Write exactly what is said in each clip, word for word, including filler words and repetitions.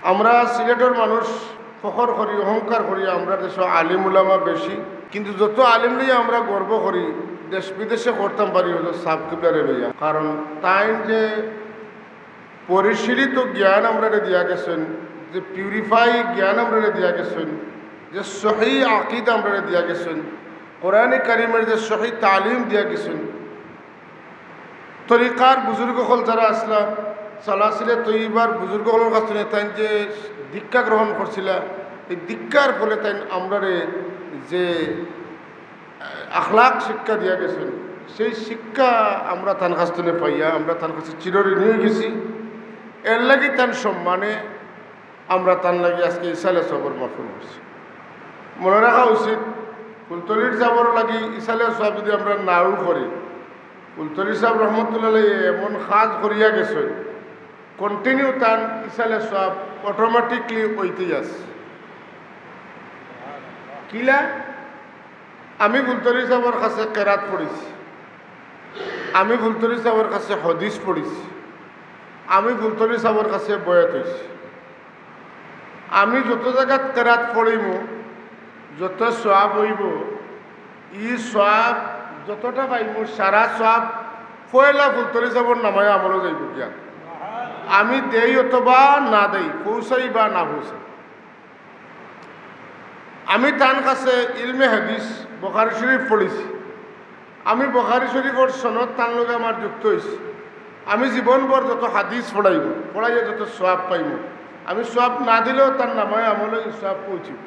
আমরা সিলেটের মানুষ ফখর করি, অহংকার করি আমরা দেশ আলিম উলামা বেশি, কিন্তু যত আলিম লইয়া আমরা গর্ব করি দেশ বিদেশে করতাম পারি হলো সাব কিবলারে লইয়া। কারণ তাই যে পরিশীলিত জ্ঞান আমরা দিয়া গেছেন, যে পিউরিফাই জ্ঞান আমরা দিয়া গেছেন, যে সহি আকিদ আমরা দিয়া গেছেন, কোরআনে কারিমের যে সহি তালিম দিয়া গেছেন, তরিকার বুজুর্গ হল যারা আসলা সালাসিলে তৈবার বুজুর্গ হলের কাছ থেকে তাই যে দীক্ষা গ্রহণ করছিল, এই দীক্ষার ফলে তাই আমরা যে আখলাক শিক্ষা দিয়া গেছেন, সেই শিক্ষা আমরা তার কাছ থেকে পাইয়া আমরা তার কাছে চিরঋণী হয়ে গেছি। এর লাগি তার সম্মানে আমরা তার লাগি আজকে ইসালে সবর মাহফিল করছি। মনে রাখা উচিত কুলতলির যাবর লাগি ইসালে সব যদি আমরা নাও করি, কুলতলি সাহেব রহমতুল্লাহ এমন কাজ করিয়া গেছে কন্টিনিউ তান ইসালে সব অটোমেটিকলি ওইতেই আছে। কিলা আমি কুলতলি সাহেবের কাছে কেরাত পড়েছি, আমি কুলতলি সাহেবের কাছে হদিস পড়েছি, আমি কুলতলি সাহেবের কাছে বয়াত হয়েছি। আমি যত জায়গাত কেরাত পড়িব যত সোয়াব হইব, ই সোয়াব যতটা পাইব সারা সব পয়লা ফুলতলি সাবর নামায় আমলও যাইব গিয়া। আমি দেই অথবা না দেই, পৌঁছাই বা না পৌঁছাই। আমি তার কাছে ইলমে হাদিস বুখারী শরীফ পড়েছি, আমি বুখারী শরীফর সনদ তার লগে আমার যুক্ত হয়েছি। আমি জীবনভর যত হাদিস পড়াইব পড়াইয়া যত সোয়াব পাইব, আমি সোয়াব না দিলেও তার নামায় আমলে সোয়াব পৌঁছিব।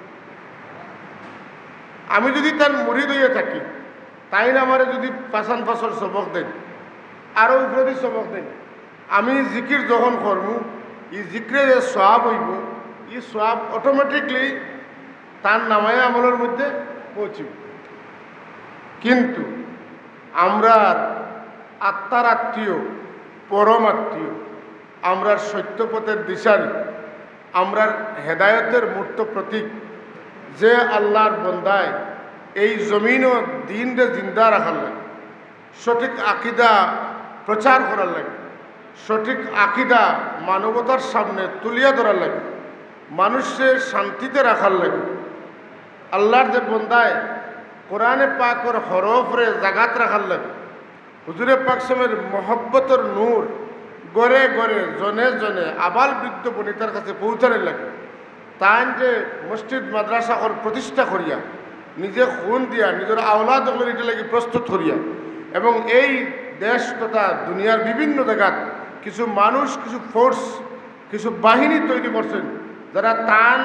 আমি যদি তার মুরিদ হইয়া থাকি তাই না আমার যদি পাঁচান পাঁচর সবক দেন আরও উপরে সবক দেন, আমি জিকির যখন করবো ই জিক্রে যে সোয়াব হইব ই সোয়াব অটোমেটিকলি তার নামায় আমলের মধ্যে পৌঁছিব। কিন্তু আমরা আত্মার আত্মীয়, পরম আত্মীয়, আমরা সত্যপথের দিশারি, আমরা হেদায়তের মূর্ত প্রতীক, যে আল্লাহর বন্দায় এই জমিন ও দিনরে জিন্দা রাখার লাগে, সঠিক আকিদা প্রচার করার লাগে, সঠিক আকিদা মানবতার সামনে তুলিয়া ধরার লাগে, মানুষের শান্তিতে রাখার লাগে, আল্লাহর যে বন্দায় কোরআনে পাকর হরফরে জাগাত রাখার লাগে, হুজুরে পাক সামের মহব্বতর নূর গড়ে গড়ে জনে জনে আবাল বৃদ্ধ বনিতার কাছে পৌঁছানোর লাগে, তাই যে মসজিদ মাদ্রাসার প্রতিষ্ঠা করিয়া নিজে খুন দিয়া নিজের আওলাদ এটা লাগি প্রস্তুত করিয়া, এবং এই দেশ তথা দুনিয়ার বিভিন্ন জায়গাত কিছু মানুষ, কিছু ফোর্স, কিছু বাহিনী তৈরি করছেন যারা তান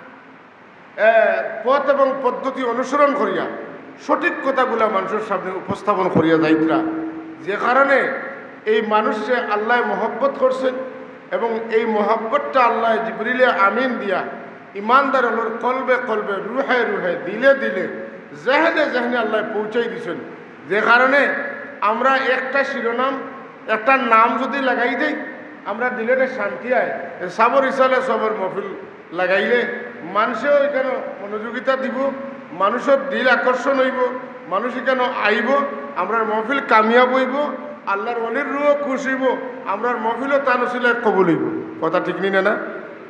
পথ এবং পদ্ধতি অনুসরণ করিয়া সঠিক কথাগুলা মানুষের সামনে উপস্থাপন করিয়া যাইতরা, যে কারণে এই মানুষে আল্লাহ মহব্বত করছেন এবং এই মহব্বতটা আল্লাহ জিবরিলে আমিন দিয়া ইমানদার হলোর কলবে কলবে রুহে রুহে দিলে দিলে জেহেনে জেহেনে আল্লাহ পৌঁছাই দিছেন। যে কারণে আমরা একটা শিরোনাম একটা নাম যদি লাগাই দেই আমরা দিলে শান্তি আয়। সাবর ইসালে সবর মহফিল লাগাইলে মানুষেও এখানে মনোযোগিতা দিব, মানুষের দিল আকর্ষণ হইব, মানুষ এখানে আইব, আমরা মহফিল কামিয়াব হইব, আল্লাহর অলির রুহ খুশ হইব, আমরা মহফিলও তানসিলে কবুল হইব। কথা ঠিক নি না?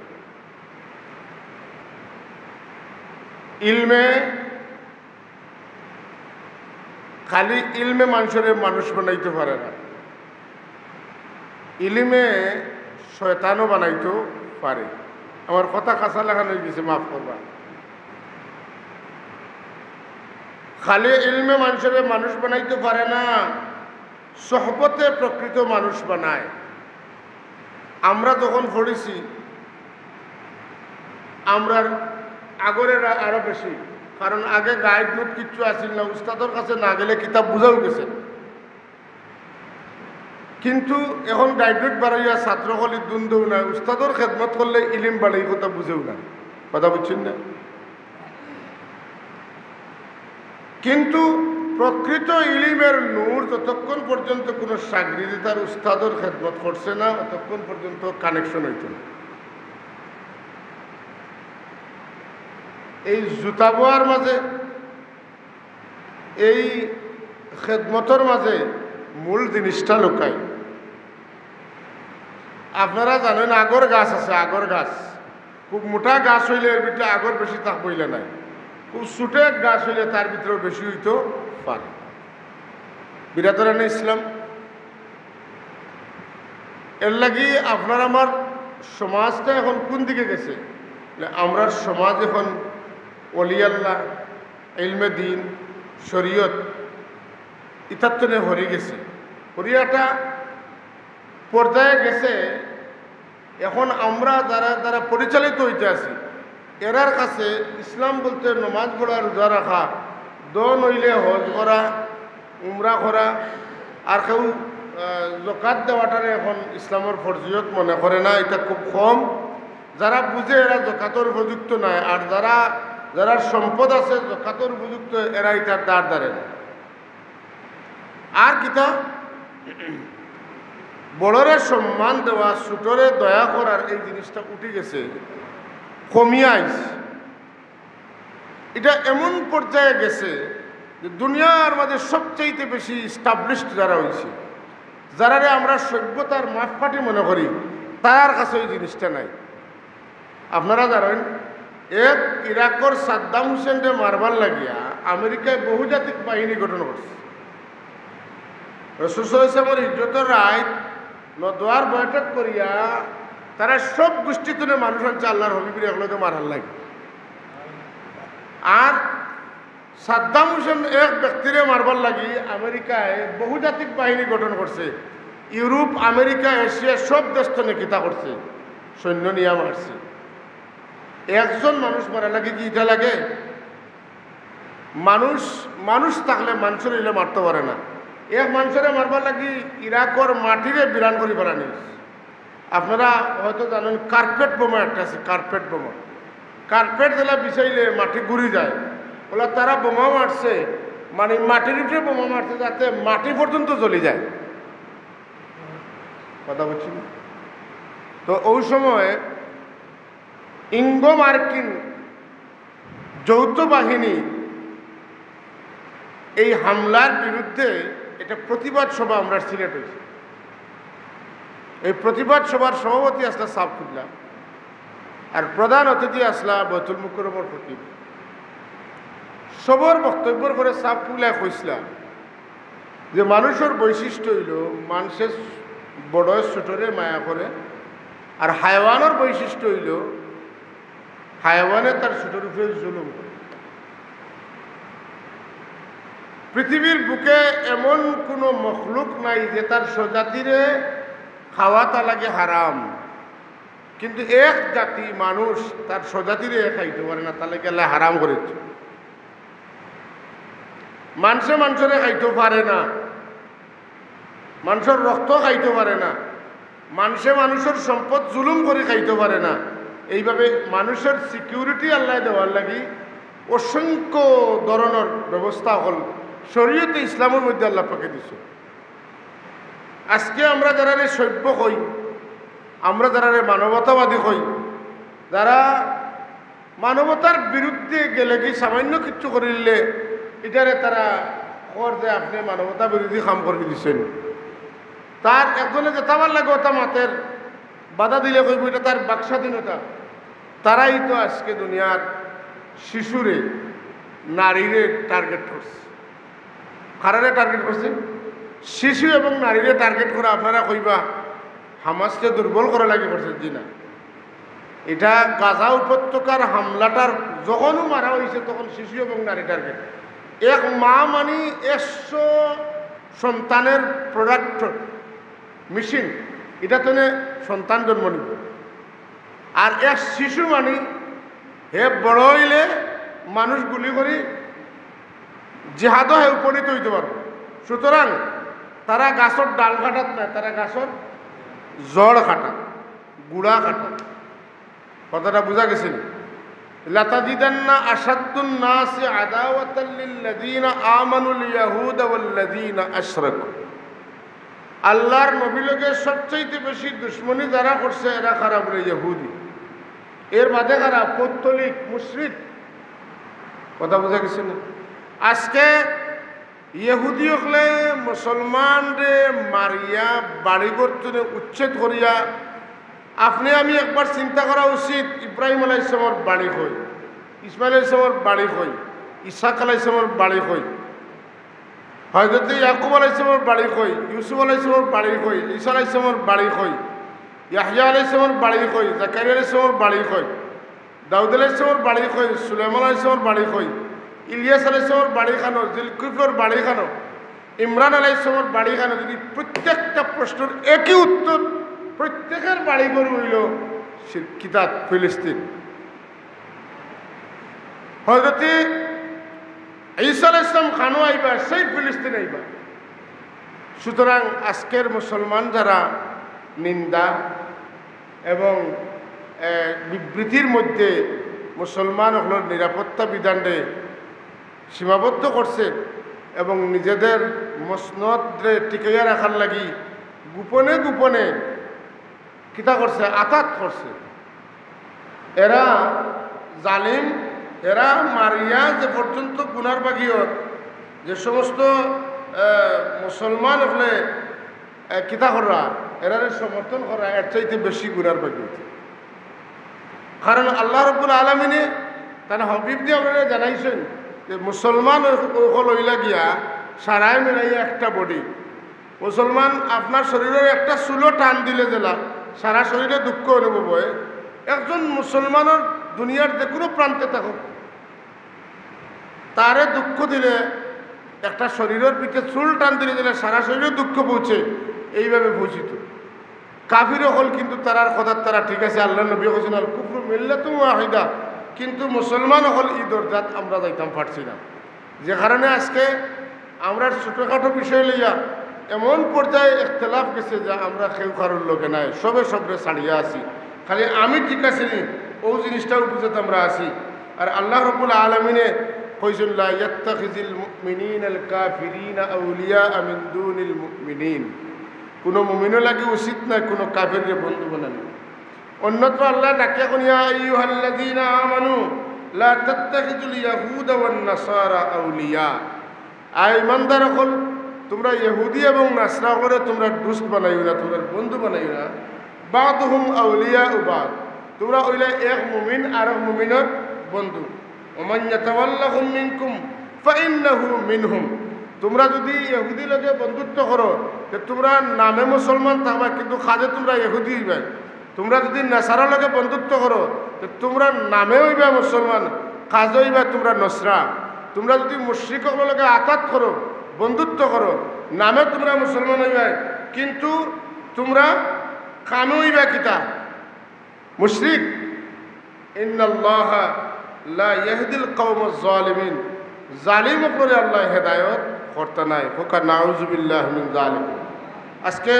ইলমে খালি ইলমে মানুষের মানুষ বানাইতে পারে না, ইলমে শয়তানও বানাইতে পারে। আমার কথা কাঁচা লাগানো হয়ে গেছে, মাফ করবা। খালি ইলমে মানুষের মানুষ বানাইতে পারে না, সহবতে প্রকৃত মানুষ বানায়। আমরা যখন পড়েছি আমরা আগরের আরো বেশি, কারণ আগে গাইড নোট কিচ্ছু আসিল না, উস্তাদের কাছে না গেলে কিতাব বুঝাও গেছে। কিন্তু এখন গাইড নোট বাড়াইয়া ছাত্রকলির দুন্দও নাই, উস্তাদর খেদমত করলে ইলিম বাড়াই কথা বুঝেও না। কথা বুঝছেন না? কিন্তু প্রকৃত ইলিমের নূর যতক্ষণ পর্যন্ত কোনো সাগরিদি তার উস্তাদর খেদমত করছে না ততক্ষণ পর্যন্ত কানেকশন হইত না। এই জুতা বোয়ার মাঝে, এই খেদমতর মাঝে মূল জিনিসটা লুকায়। আপনারা জানেন আগর গাছ আছে, আগর গাছ খুব মোটা গাছ হইলে এর ভিতরে আগর বেশি তাপ হইলে নাই, খুব ছোটো এক গাছ হইলে তার ভিতরেও বেশি হইতো পারে। বিরাদরানে ইসলাম, এর লাগি আপনার আমার সমাজটা এখন কোন দিকে গেছে? আমরা সমাজ এখন অলিয়াল্লাহ, ইলমে দিন, শরীয়ত ইতার তনে হরি গেছে, হরিয়াটা পর্যায়ে গেছে। এখন আমরা যারা যারা পরিচালিত হইতে আছি, এরার কাছে ইসলাম বলতে নমাজ পড়া, রোজা রাখা, দন হইলে হজ করা, উমরা করা, আর কেউ জকাত দেওয়াটারে এখন ইসলামের ফরজিয়ত মনে করে না, এটা খুব কম। যারা বুঝে এরা জকাতর উপযুক্ত নয়, আর যারা যারা সম্পদ আছে জকাতর উপযুক্ত এরা এটার দাঁড় দাঁড়ে না। আর কিতা বড়রে সম্মান দেওয়া, ছোটরে দয়া করার এই জিনিসটা উঠে গেছে, কমিয়ে আইছে। এটা এমন পর্যায়ে গেছে যে দুনিয়ার মাঝে সবচাইতে বেশি স্টাবলিশড যারা হয়েছে, যারা আমরা সভ্যতার মাপকাঠি মনে করি, তার কাছে ওই জিনিসটা নাই। আপনারা জানেন এক ইরাকর সাদ্দাম হুসেনকে মারবার লাগিয়া আমেরিকায় বহুজাতিক বাহিনী গঠন করছে। রসুল ইসলামের ইজ্জতের রায় নদোয়ার বৈঠক করিয়া তারা সব গোষ্ঠী তুলে মানুষ আনছে আল্লাহর হবিবির এগুলোকে মারার লাগে। আর সাদ্দাম হুসেন এক ব্যক্তিরে মারবার লাগি আমেরিকায় বহুজাতিক বাহিনী গঠন করছে। ইউরোপ, আমেরিকা, এশিয়া সব দেশ তো নেকিতা করছে, সৈন্য নিয়ে মারছে। একজন মানুষ মারা লাগে কি এটা লাগে? মানুষ মানুষ থাকলে মানুষের এলে মারতে পারে না। এক মানুষের মারবার লাগি ইরাকর মাটিরে বিরান করি ফেলানি। আপনারা হয়তো জানেন কার্পেট বোমা একটা আছে, কার্পেট বোমা। কার্পেট দিলা বিছাইলে মাটি ঘুরি যায়, ওলা তারা বোমা মারছে, মানে মাটির উপরে বোমা মারছে যাতে মাটি পর্যন্ত জ্বলে যায়। কথা বলছি তো ওই সময় ইঙ্গো মার্কিন যৌথ বাহিনী এই হামলার বিরুদ্ধে এটা প্রতিবাদ সভা আমরা সিলেট হয়েছি। এই প্রতিবাদ সভার সভাপতি আসলা সাবকুল্লা, আর প্রধান অতিথি আসলা বৈতুল মুকররমের খতিব। সবর বক্তব্যের পরে সাবকুল্লা কইসলা যে মানুষের বৈশিষ্ট্য হইল মানুষের বড় ছোটরে মায়া করে, আর হায়ওয়ানের বৈশিষ্ট্য হইল হায়ওয়ানে তার ছোটর উপরে জুলুম করে। পৃথিবীর বুকে এমন কোনো মখলুক নাই যে তার স্বজাতিরে খাওয়া তা লাগে হারাম, কিন্তু এক জাতি মানুষ তার স্বজাতিরে খাইতে পারে না, তাহলে গেলে হারাম করেছে। মানুষে মানুষরে খাইতে পারে না, মানুষের রক্ত খাইতে পারে না, মানুষে মানুষের সম্পদ জুলুম করে খাইতে পারে না। এইভাবে মানুষের সিকিউরিটি আল্লাহ দেওয়ার লাগি অসংখ্য ধরনের ব্যবস্থা হল শরীয়তে ইসলামের মধ্যে আল্লাহ পাকে দিছে। আজকে আমরা যারা সভ্য হই, আমরা যারা মানবতাবাদী হই, যারা মানবতার বিরুদ্ধে গেলে কি সামান্য কিছু করিলে এটারে তারা কর যে আপনি মানবতা বিরোধী কাম করে দিচ্ছেন, তার একজনে যেতাবার লাগে ওটা মাতের বাধা দিলে কইব এটা তার বাকস্বাধীনতা। তারাই তো আজকে দুনিয়ার শিশুরে নারীরে টার্গেট করছে। কারারে টার্গেট করছে? শিশু এবং নারীরে টার্গেট করে আপনারা কইবা হামাসকে দুর্বল করা লাগে করছে। জি না, এটা গাজা উপত্যকার হামলাটার যখনও মারা হয়েছে তখন শিশু এবং নারী টার্গেট। এক মা মানি একশো সন্তানের প্রোডাক্ট মেশিন, এটা তো সন্তান জন্ম নিব। আর এক শিশু মানি হে বড় হইলে মানুষ গুলি করি জেহাদও হে উপনীত হইতে পারবে। সুতরাং তারা গাছর ডাল কাটাত না, তারা গাছর জড় কাটা, গুড়া কাটা। কথাটা বোঝা গেছিল? লাতাজিদান্না আশাদ্দুন নাসি আদাওয়াতাল লিল্লাযীনা আমানুল ইয়াহুদা ওয়াল্লাযীনা আশরাকু। আল্লাহর নবী লোকের সবচাইতে বেশি দুশ্মনী যারা করছে এরা খারাপ বলে ইহুদি, এর বাদে খারাপ পৌত্তলিক মুশরিক। কথা বোঝা গেছে না? আজকে ইহুদি হলে মুসলমান রে মারিয়া বাড়ি বর্তনে উচ্ছেদ করিয়া আপনি আমি একবার চিন্তা করা উচিত ইব্রাহিম আলাইহিস সালামের বাড়ি কই, ইসমাইল আলাইহিস সালামের বাড়ি কই, ইসহাক আলাইহিস সালামের বাড়ি কই, হযরত ইয়াকুব আলাইহিস সালামের বাড়ি কই, ইউসুফ আলাইহিস সালামের বাড়ি কই, ঈসা আলাইহিস সালামের বাড়ি কই, ইয়াহইয়া আলাইহিস সালামের বাড়ি কই, জাকারিয়া আলাইহিস সালামের বাড়ি কই, দাউদ আলাইহিস সালামের বাড়ি কই, সুলাইমান আলাইহিস সালামের বাড়ি কই, ইলিয়াস আলাইহিস সালামের বাড়ি খানো, জিলকিফলের বাড়ি খানো, ইমরান আলাইহিস সালামের বাড়ি খানো, যদি প্রত্যেকটা প্রশ্নের একই উত্তর, প্রত্যেকের বাড়ি করে হইল কিতাব ফিলিস্তিন। হযরত ঈসা আলাইহিস সালাম খানো আইবা সেই ফিলিস্তিন আইবা। সুতরাং আজকের মুসলমান যারা নিন্দা এবং বিবৃতির মধ্যে মুসলমান হলোর নিরাপত্তা বিধানে সীমাবদ্ধ করছে এবং নিজেদের মসনদে টিকাইয়া রাখার লাগি গোপনে গোপনে কিতা করছে, আঘাত করছে, এরা জালিম, এরা মারিয়া যে পর্যন্ত গুনার বাগিয়ত যে সমস্ত মুসলমান হলে কিতা করা এরারে সমর্থন করা এর চাইতে বেশি গুনার বাগিয়ত। কারণ আল্লাহ রাব্বুল আলামিনে তার হবিব দিয়ে আপনারা জানাইছেন যে মুসলমান হইলা গিয়া সারাই মিলাইয়া একটা বডি। মুসলমান আপনার শরীরের একটা চুলো টান দিলে জেলা সারা শরীরে দুঃখ অনুভব হয়। একজন মুসলমানের দুনিয়ার যে কোনো প্রান্তে থাকুক তারে দুঃখ দিলে একটা শরীরের পিঠে চুল টান দিলে দিলে সারা শরীরে দুঃখ পৌঁছে, এইভাবে পৌঁছিত। কাফির হল কিন্তু তারার কথার তারা ঠিক আছে, আল্লাহ নবী হোসেন আল কুফরু মিল্লাতুন ওয়াহিদা, কিন্তু মুসলমান হল ই দরজাত আমরা যাইতাম পারছি না। যে কারণে আজকে আমরা ছোটোখাটো বিষয় লইয়া এমন পর্যায়ে ইখতিলাফ গেছে যে আমরা কেউ কারোর লোকে নাই, সবে সবরে ছাড়িয়া আছি, খালি আমি ঠিক আছি নি ও জিনিসটাও বুঝতে আমরা আছি। আর আল্লাহ রাব্বুল আলামিনে কইছেন লা ইয়াত্তাখিযুল মুমিনিনাল কাফিরিনা আউলিয়া মিন দুনিল মুমিনিন, কোনো মুমিনও লাগে উচিত না কোনো কাফিরকে বন্ধু বানানো। অন্যত্র আল্লাহ ডাকিয়া কোনিয়া আইয়ুহাল্লাযীনা আমানু লা তাত্তাখিযুল ইয়াহুদা ওয়ান নাসারা আউলিয়া, আই ইমানদার হল তোমরা ইহুদি এবং নাসরা করে তোমরা দুষ্ট বানাইও না, তোমরা বন্ধু বানাইও না। বাদুহুম আউলিয়া উবাদ, তোমরা ওইলা এক মুমিন আর এক মুমিনের বন্ধু। ওমান ইয়াতাওয়াল্লাহুম মিনকুম ফাইন্নাহু মিনহুম, তোমরা যদি ইহুদি লগে বন্ধুত্ব করো যে তোমরা নামে মুসলমান থাকবা কিন্তু কাজে তোমরা ইহুদি হইবা। তোমরা যদি নাসারা লগে বন্ধুত্ব করো তো তোমরা নামে হইবা মুসলমান, কাজে হইবা তোমরা নসরা। তোমরা যদি মুশরিকর লগে আতাত করো, বন্ধুত্ব করো, নামে তোমরা মুসলমান হইবা কিন্তু তোমরা কামে হইবা কিতা মুশরিক। ইন্নাল্লাহা লা ইয়াহদিল কওমাজ জালিমিন, জালিম করে আল্লাহ হেদায়ত করতে নাই। হোকা নাউজুবিল্লাহ মিন জালিম। আজকে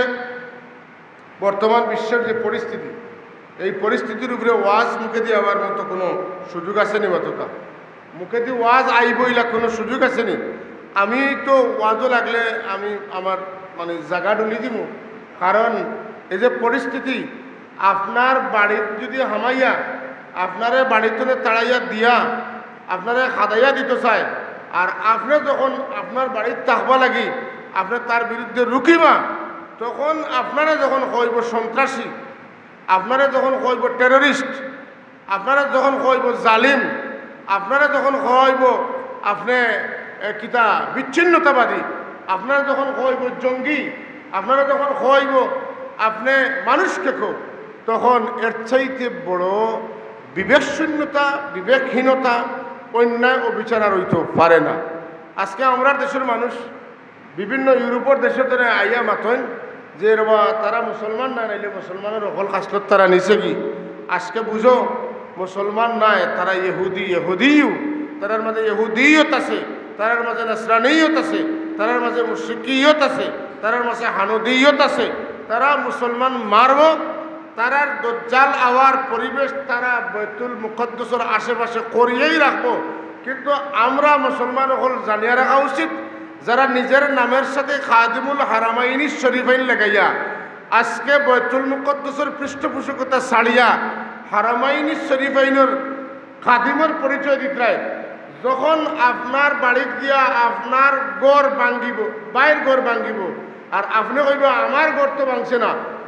বর্তমান বিশ্বের যে পরিস্থিতি, এই পরিস্থিতির উপরে ওয়াজ মুখে দিয়ে আবার মতো কোনো সুযোগ আসেনি, মতটা মুখে দিয়ে ওয়াজ আইবইলা কোনো সুযোগ আসেনি। আমি তো ওয়াজও লাগলে আমি আমার মানে জায়গা ডুলি দিব, কারণ এই যে পরিস্থিতি আপনার বাড়ির যদি হামাইয়া আপনারে বাড়িতে তাড়াইয়া দিয়া আপনারে খাদাইয়া দিতে চায়, আর আপনি যখন আপনার বাড়ির থাকবা লাগি আপনি তার বিরুদ্ধে রুকিবা, তখন আপনারা যখন কইব সন্ত্রাসী, আপনারা যখন কইব টেররিস্ট, আপনারা যখন কইব জালিম, আপনারা যখন কইব আপনি কিতা বিচ্ছিন্নতাবাদী, আপনারা যখন কইব জঙ্গি, আপনারা যখন কইব আপনি মানুষকে কো, তখন এর চাইতে বড় বিবেকশূন্যতা, বিবেকহীনতা, অন্যায় অবিচার আর হইতে পারে না। আজকে আমরা দেশের মানুষ বিভিন্ন ইউরোপের দেশের ধরে আইয়া মাথন যে রবা তারা মুসলমান না নাইলে মুসলমানের অকল খাসলত তারা নিছে কি। আজকে বুঝো মুসলমান নাই, তারা ইহুদি, ইহুদিও তারার মাঝে ইহুদিয়ত আছে, তারার মাঝে নাসরানিয়ত আছে, তারার মাঝে মুশরিকিয়ত আছে, তারার মাঝে হানুদিয়ত আছে। তারা মুসলমান মারব, তারার দজ্জাল আওয়ার পরিবেশ তারা বাইতুল মুকদ্দাসের আশেপাশে করিয়েই রাখবো। কিন্তু আমরা মুসলমান হল জানিয়ে রাখা উচিত, যারা নিজের নামের সাথে খাদিমুল হারামাইনি শরীফাইন লাগাইয়া আজকে বাইতুল মুকদ্দাসের পৃষ্ঠপোষকতা ছাড়িয়া হারামাইনি শরীফাইনের খাদিমের পরিচয় দিতে, যখন আপনার বাড়িতে গিয়া আপনার গড় ভাঙ্গিব, বাইর গড় ভাঙ্গিব, আর আপনি কইব আমার গড় তো ভাঙছে না,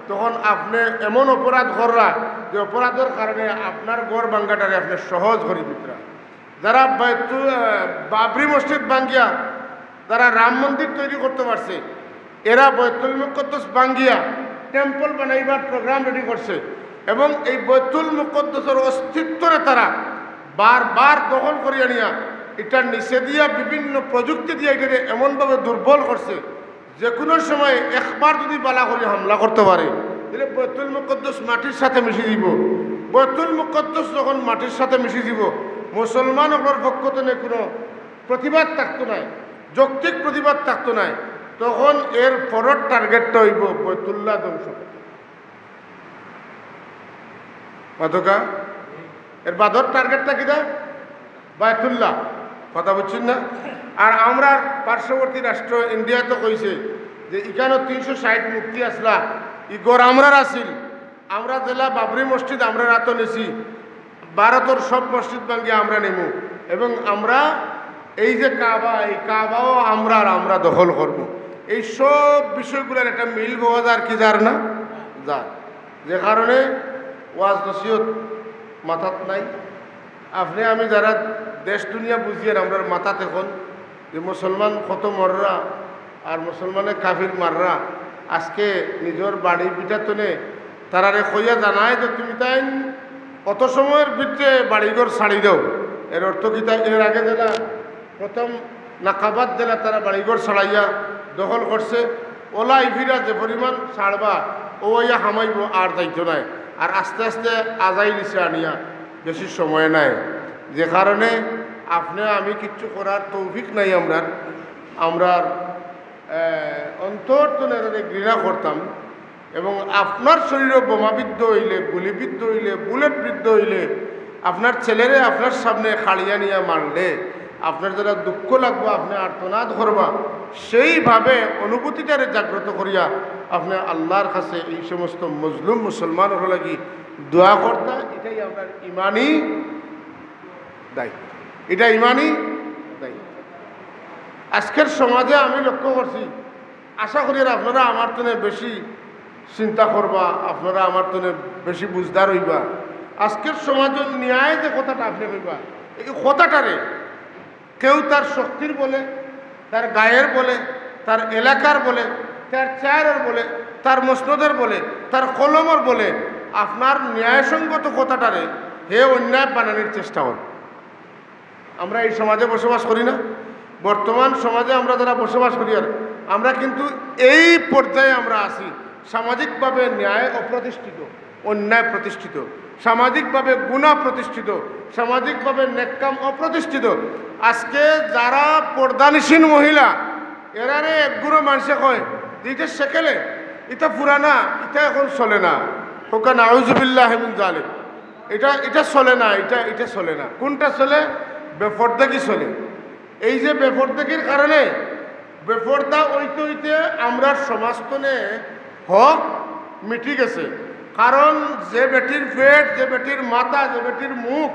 তখন আপনি এমন অপরাধ কররা যে অপরাধের কারণে আপনার গড় ভাঙ্গাটারে আপনি সহজ করি পিতরা। যারা বাবরি মসজিদ ভাঙ্গিয়া যারা রাম মন্দির তৈরি করতে পারছে, এরা বৈতুল মুকদ্দস ভাঙ্গিয়া টেম্পল বানাইবার প্রোগ্রাম রেডি করছে এবং এই বৈতুল মুকদ্দসের অস্তিত্বরে তারা বারবার দখল করিয়া নিয়া এটার নিচে দিয়া বিভিন্ন প্রযুক্তি দিয়ে এটাকে এমনভাবে দুর্বল করছে যে কোনো সময় একবার যদি বালা করে হামলা করতে পারে তাহলে বৈতুল মুকদ্দস মাটির সাথে মিশে দিব। বৈতুল মুকদ্দস যখন মাটির সাথে মিশে দিব, মুসলমান ওপর পক্ষ থেকে কোনো প্রতিবাদ থাকতো নাই, যৌক্তিক প্রতিবাদ থাকতো নাই, তখন এর পরের টার্গেটটা হইব বৈতুল্লাহ ধ্বংস কতকা। এর বাদর টার্গেটটা কিনা বায়তুল্লাহ, কথা বুঝছেন না? আর আমরা পার্শ্ববর্তী রাষ্ট্র ইন্ডিয়া তো কইছে যে এখানে তিনশো ষাট মুক্তি আসলা ইগর আমরার আসিল, আমরা জেলা বাবরি মসজিদ আমরা রাত নেছি, ভারতের সব মসজিদ ভাঙ্গিয়ে আমরা নেব এবং আমরা এই যে কাবা, এই কাবাও আমরা আর আমরা দখল করব। এই সব বিষয়গুলোর একটা মিল পাওয়া যায় কি যার না যার, যে কারণে ওয়াজ নসিহত মাথাত নাই। আপনি আমি যারা দেশ দুনিয়া বুঝিয়ে আমরা মাথাত এখন যে মুসলমান কত মররা আর মুসলমানের কাফির মাররা, আজকে নিজের বাড়ি বিটাতনে তারারে কইয়া জানায় যে তুমি তাই কত সময়ের ভিতরে বাড়িঘর ছাড়ি দাও। এর অর্থ কি তাই এর আগে জেলা প্রথম নাকাবাদ জেলা তারা বাড়িঘর ছাড়াইয়া দখল করছে, ওলা ইফিরা যে পরিমাণ ছাড়বা ও ইয়া হামাইব আর দায়িত্ব নাই, আর আস্তে আস্তে আজাই নিচে আনিয়া বেশি সময় নাই, যে কারণে আপনি আমি কিচ্ছু করার তৌফিক নাই। আমরা আমরা অন্তর্তনে ঘৃণা করতাম এবং আপনার শরীরে বোমাবিদ্ধ হইলে, গুলিবিদ্ধ হইলে, বুলেট বিদ্ধ হইলে, আপনার ছেলেরে আপনার সামনে খাড়িয়া নিয়ে মারলে আপনার যারা দুঃখ লাগবে, আপনি আর্তনাদ করবা, সেইভাবে অনুভূতিটারে জাগ্রত করিয়া আপনি আল্লাহর কাছে এই সমস্ত মজলুম মুসলমান হল লাগি দোয়া করতা। এটাই আপনার ইমানি দায়িত্ব, এটা ইমানি দায়িত্ব। আজকের সমাজে আমি লক্ষ্য করছি, আশা করি আপনারা আমার তনে বেশি চিন্তা করবা, আপনারা আমার তনে বেশি বুঝদার হইবা। আজকের সমাজের ন্যায় যে কথাটা আপনি কইবা, এই কথাটারে কেউ তার শক্তির বলে, তার গায়ের বলে, তার এলাকার বলে, তার চেয়ারের বলে, তার মসনদের বলে, তার কলমর বলে, আপনার ন্যায়সঙ্গত কথাটারে হে অন্যায় বানানোর চেষ্টা কর। আমরা এই সমাজে বসবাস করি না? বর্তমান সমাজে আমরা যারা বসবাস করি, আর আমরা কিন্তু এই পর্যায়ে আমরা আছি, সামাজিকভাবে ন্যায় অপ্রতিষ্ঠিত, অন্যায় প্রতিষ্ঠিত, সামাজিকভাবে গুনাহ প্রতিষ্ঠিত, সামাজিকভাবে নেককাম অপ্রতিষ্ঠিত। আজকে যারা পর্দানিসীন মহিলা, এরারে একগুলো মানুষে কয় যে এটা সেকেলে, এটা পুরানা, এটা এখন চলে না, হোকা নাউজুবিল্লাহ মিন যালিক, এটা এটা চলে না, এটা এটা চলে না। কোনটা চলে? বেপরদাগি চলে। এই যে বেপরদাগির কারণে, বেপরদা হইতে হইতে আমরা সমাজতনে হক মিটি গেছে। কারণ যে বেটির পেট, যে বেটির মাথা, যে বেটির মুখ,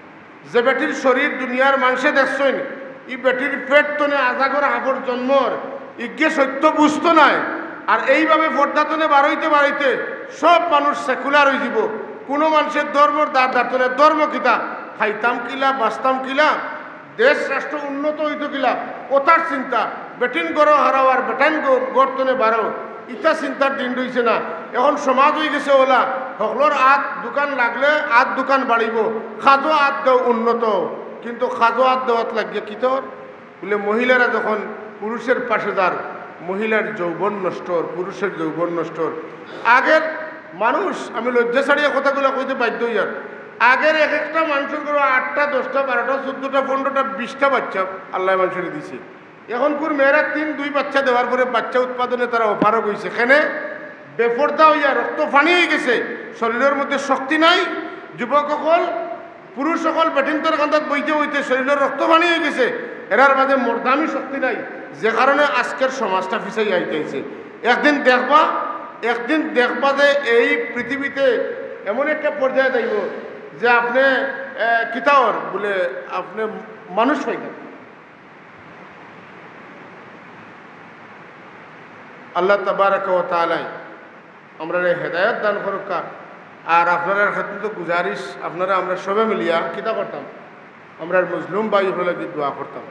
যে বেটির শরীর দুনিয়ার মানুষে দেখছেন, ই বেটির পেট তনে আজাগর হাবর জন্মর ইজ্ঞে সত্য বুঝতো নাই। আর এইভাবে পর্দাতনে বাড়ইতে বাড়ইতে সব মানুষ সেকুলার হয়ে যাব। কোনো মানুষের ধর্মর দাঁড় দাঁড়তনে ধর্ম কিতা, খাইতাম কিলা, বাঁচতাম কিলা, দেশ রাষ্ট্র উন্নত হইত কিলা, ওটার চিন্তা। বেটিন গড় হারাও আর বেটাইন গড়তনে বাড়াও, ইটা চিন্তার দিন রয়েছে না। এখন সমাজ হয়ে গেছে ওলা সকলের আত দোকান লাগলে আত দোকান বাড়িব, খাজো আত দেও উন্নত। কিন্তু খাজো আত দেওয়াত লাগিয়ে কি তোর বলে মহিলারা যখন পুরুষের পাশে যার, মহিলার যৌবন নষ্ট, পুরুষের যৌবন নষ্ট। আগের মানুষ, আমি লজ্জা ছাড়িয়ে কথাগুলো কইতে বাধ্য হইয়ার, আগের এক একটা মানুষের করে আটটা, দশটা, বারোটা, চোদ্দোটা, পনেরোটা, বিশটা বাচ্চা আল্লাহ মানুষের দিছে। এখন কোর মেয়েরা তিন দুই বাচ্চা দেওয়ার পরে বাচ্চা উৎপাদনে তারা অপারক হয়েছে। এখানে বেপর্দা হইয়া রক্ত ফানি হয়ে গেছে, শরীরের মধ্যে শক্তি নাই। যুবক সকল, পুরুষ সকল বেটিনতর কান্দাত বইতে বইতে শরীরের রক্ত ফানি হয়ে গেছে, এরার মাঝে মর্দামি শক্তি নাই, যে কারণে আজকের সমাজটা ফিসাই আইতেছে। একদিন দেখবা, একদিন দেখবা যে এই পৃথিবীতে এমন একটা পর্যায়ে যাইব যে আপনি কিতাওর বলে আপনি মানুষ পাইতেন। আল্লাহ তাবারাক ওয়া তাআলা আমরা হেদায়ত দান করুকা। আর আপনারা ক্ষেত্রে তো গুজারিশ, আপনারা আমরা সবে মিলিয়া কিতা করতাম, আমরা মুসলিম ভাই হলে দোয়া করতাম।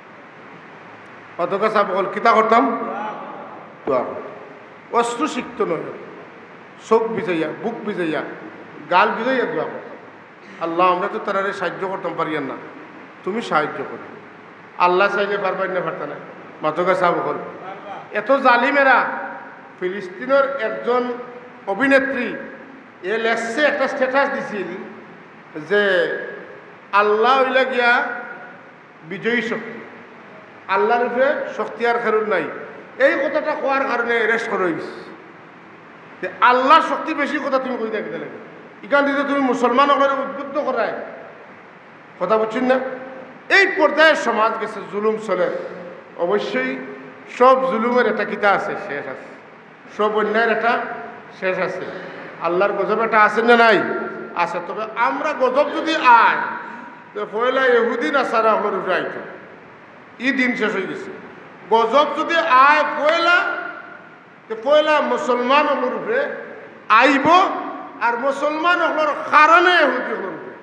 অতকা সাহেব বল কিতা করতাম, দোয়া করতাম। অস্ত্র শিখত নয়, চোখ ভিজাইয়া, বুক ভিজাইয়া, গাল ভিজাইয়া দোয়া করতাম। আল্লাহ আমরা তো তারা সাহায্য করতাম পারিয়ান না, তুমি সাহায্য করো। আল্লাহ চাইলে পারবেন না, পারত না। মাতকা সাহেব হল এত জালিমেরা। ফিলিস্তিনের একজন অভিনেত্রী এ লেখছে, একটা স্ট্যাটাস দিছিল যে আল্লাহ হইলে গিয়া বিজয়ী শক্তি, আল্লাহর উপরে শক্তি আর খেরুন নাই। এই কথাটা কোয়ার কারণে অ্যারেস্ট করা হয়েছে। আল্লাহর শক্তি বেশি কথা তুমি কই দেখতে লাগে, এখান থেকে তুমি মুসলমান হলে উদ্বুদ্ধ করায় কথা বুঝছেন না। এই পর্যায়ে সমাজ গেছে, জুলুম চলে। অবশ্যই সব জুলুমের একটা কিতা আছে, শেষ আছে। সব অন্যায়ের একটা শেষ আছে। আল্লাহর গজব একটা আছে না নাই? আছে। তবে আমরা গজব যদি আয় তো পয়লা এহুদি নাসারা হলোর উপরে আইত, ই দিন শেষ হয়ে গেছে। গজব যদি আয় পয়লা, তো পয়লা মুসলমান হলোর উপরে আইব, আর মুসলমান হলোর কারণে এহুদি হলোর উপরে।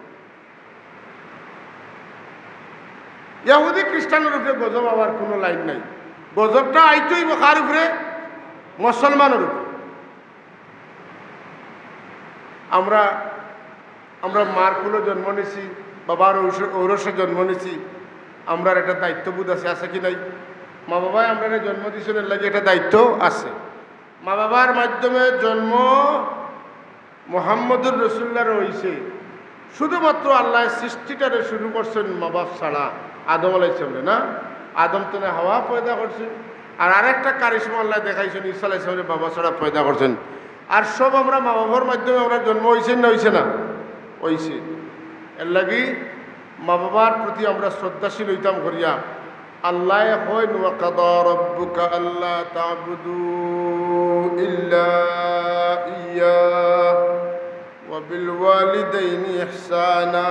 ইহুদি খ্রিস্টানের উপরে গজব আবার কোনো লাইন নাই। গজবটা আইতই কার উপরে? মুসলমানের উপরে। আমরা আমরা মার কুলে জন্ম নিছি, বাবার ঔরসে জন্ম নিছি, আমরা একটা দায়িত্ববোধ আছে, আছে কি নাই? মা বাবাই আমরা জন্ম দিয়েছেন, এর লাগে একটা দায়িত্ব আছে। মা বাবার মাধ্যমে জন্ম মোহাম্মদুর রসুল্লাহ রয়েছে। শুধুমাত্র আল্লাহ সৃষ্টিটারে শুরু করছেন মা বাপ ছাড়া, আদম আলাইসালামে না। আদম তো হাওয়া পয়দা করছেন, আর আরেকটা কারিশমা আল্লাহ দেখাইছেন, ঈসা আলাইসালামের বাবা ছাড়া পয়দা করছেন। আর সব আমরা মা বাবার মাধ্যমে আমরা জন্ম হয়েছেন না হয়েছে না? হয়েছে। এর লাগি মা বাবার প্রতি আমরা শ্রদ্ধাশীল হইতাম করিয়া। আল্লাহ হয় ওয়াকাদা রাব্বুকা আল্লা তা'বুদু ইল্লা ইয়্যা ওয়া বিল ওয়ালিদাইনি ইহসানা।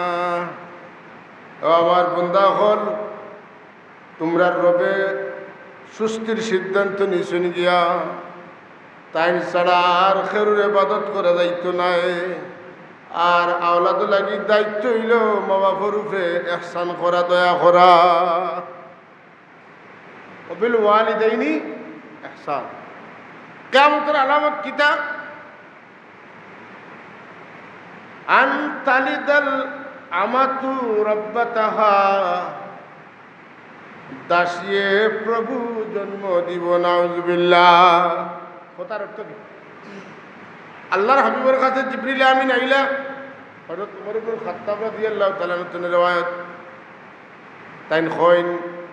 আমার বান্দা হল, তোমরা রবে সুস্থির সিদ্ধান্ত নিছেন গিয়া, তাই ছাড়া আর খেরুর ইবাদত করা যাইতো নাই। আর আওলাদ লাগি দায়িত্ব হইল মা বাবার উপরে ইহসান করা, দয়া করা। বিল ওয়ালিদাইনি ইহসান। কিয়ামতের আলামত কিতা? আন তালিদাল আমাতু রাব্বাতাহা। দাসিয়ে প্রভু জন্ম দিব, নাউজুবিল্লাহ। কথার অর্থ কি? আল্লাহর হাবিবের কাছে জিবরিল আমিন আইলা, হযরত ওমর ইবনে খাত্তাব রাদিয়াল্লাহু তাআলা আনহু riwayat, তাইন কইন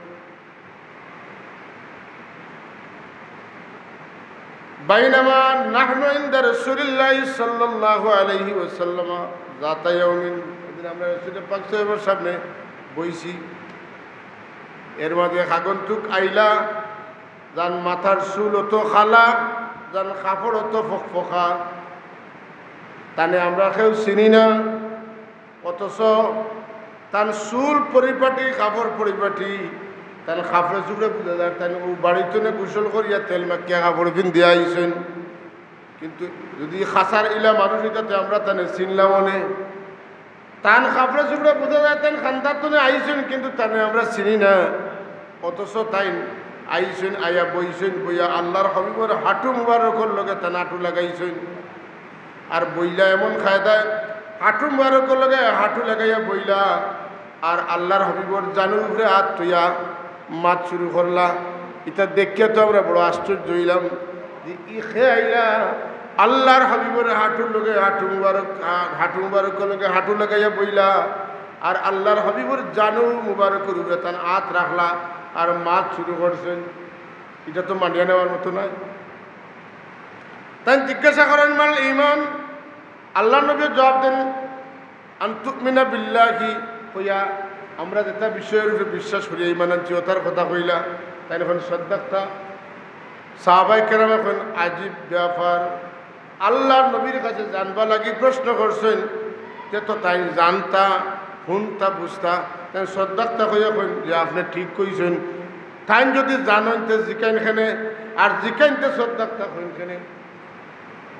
বাইনামা নাহনু ইনদা রাসূলিল্লাহ সাল্লাল্লাহু আলাইহি ওয়াসাল্লাম যাতা ইয়াউমিন। এদিন আমরা রাসূল পাক সাহেবের সামনে বইছি। এর মাঝে আগন্তুক আইলা, যান মাথার চুল অত খালা, যান কাপড় অত ফকফকা, তানে আমরা কেউ চিনি না। অথচ তার চুল পরিপাটি, কাপড় পরিপাটি, তার কাপড়ে চুপড়ে বুঝা যায় তাই ও বাড়িতে গোসল করিয়া তেল মাখিয়া কাপড় পিন দিয়া আইসেন। কিন্তু যদি খাসার ইলা মানুষ এটাতে আমরা তানে চিনলাম মনে, তান কাপড়ে চুপড়ে বুঝা যায় তান খান্দার তো আইসেন, কিন্তু তানে আমরা চিনি না। অথচ তাই আইসেন, আইয়া বইছেন, বইয়া আল্লাহর হাবিবর হাঁটু মুবারকর লগে তান হাঁটু লাগাইছেন। আর বইলা এমন খায়দায় হাঁটু মুবারকর লগে হাঁটু লাগাইয়া বইলা, আর আল্লাহর হাবিবর জানুর উপরে হাত তুইয়া মাত শুরু করলা। এটা দেখিয়া তো আমরা বড় আশ্চর্য হইলাম যে ই খে আইলা আল্লাহর হাবিবর হাঁটুর লগে হাঁটু মুবারক, হাঁটু মুবারকর লগে হাঁটু লাগাইয়া বইলা, আর আল্লাহর হাবিবর জানু মুবারকের উপরে তার হাত রাখলা আর মাত শুরু করছেন। এটা তো মানিয়ে নেওয়ার মতো নয়। তাই জিজ্ঞাসা করেন মাল ইমান। আল্লাহ নবী জবাব দেন আনতুমিনা বিল্লাহি কইয়া, আমরা যেটা বিষয়ের উপরে বিশ্বাস করি ইমান আনছি ওটার কথা কইলা। তাই এখন সদ্দাক্তা সাহাবাই কেরাম এখন আজীব ব্যাপার আল্লাহ নবীর কাছে জানবা লাগি প্রশ্ন করছেন। যে তো তাই জানতা, শুনতা, বুঝতা, তাই সদ্দাক্তা কইয়া কইন যে আপনি ঠিক কইছেন। তাই যদি জানেন তো জিকাইনখানে, আর জিকাইনতে সদ্দাক্তা কইনখানে।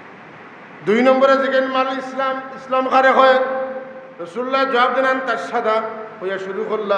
দুই নম্বরে যেখানে মাল ইসলাম ইসলাম কারে হয় রসুল্লাহ জবাব দেন তার সাদা হইয়া শুরু করলা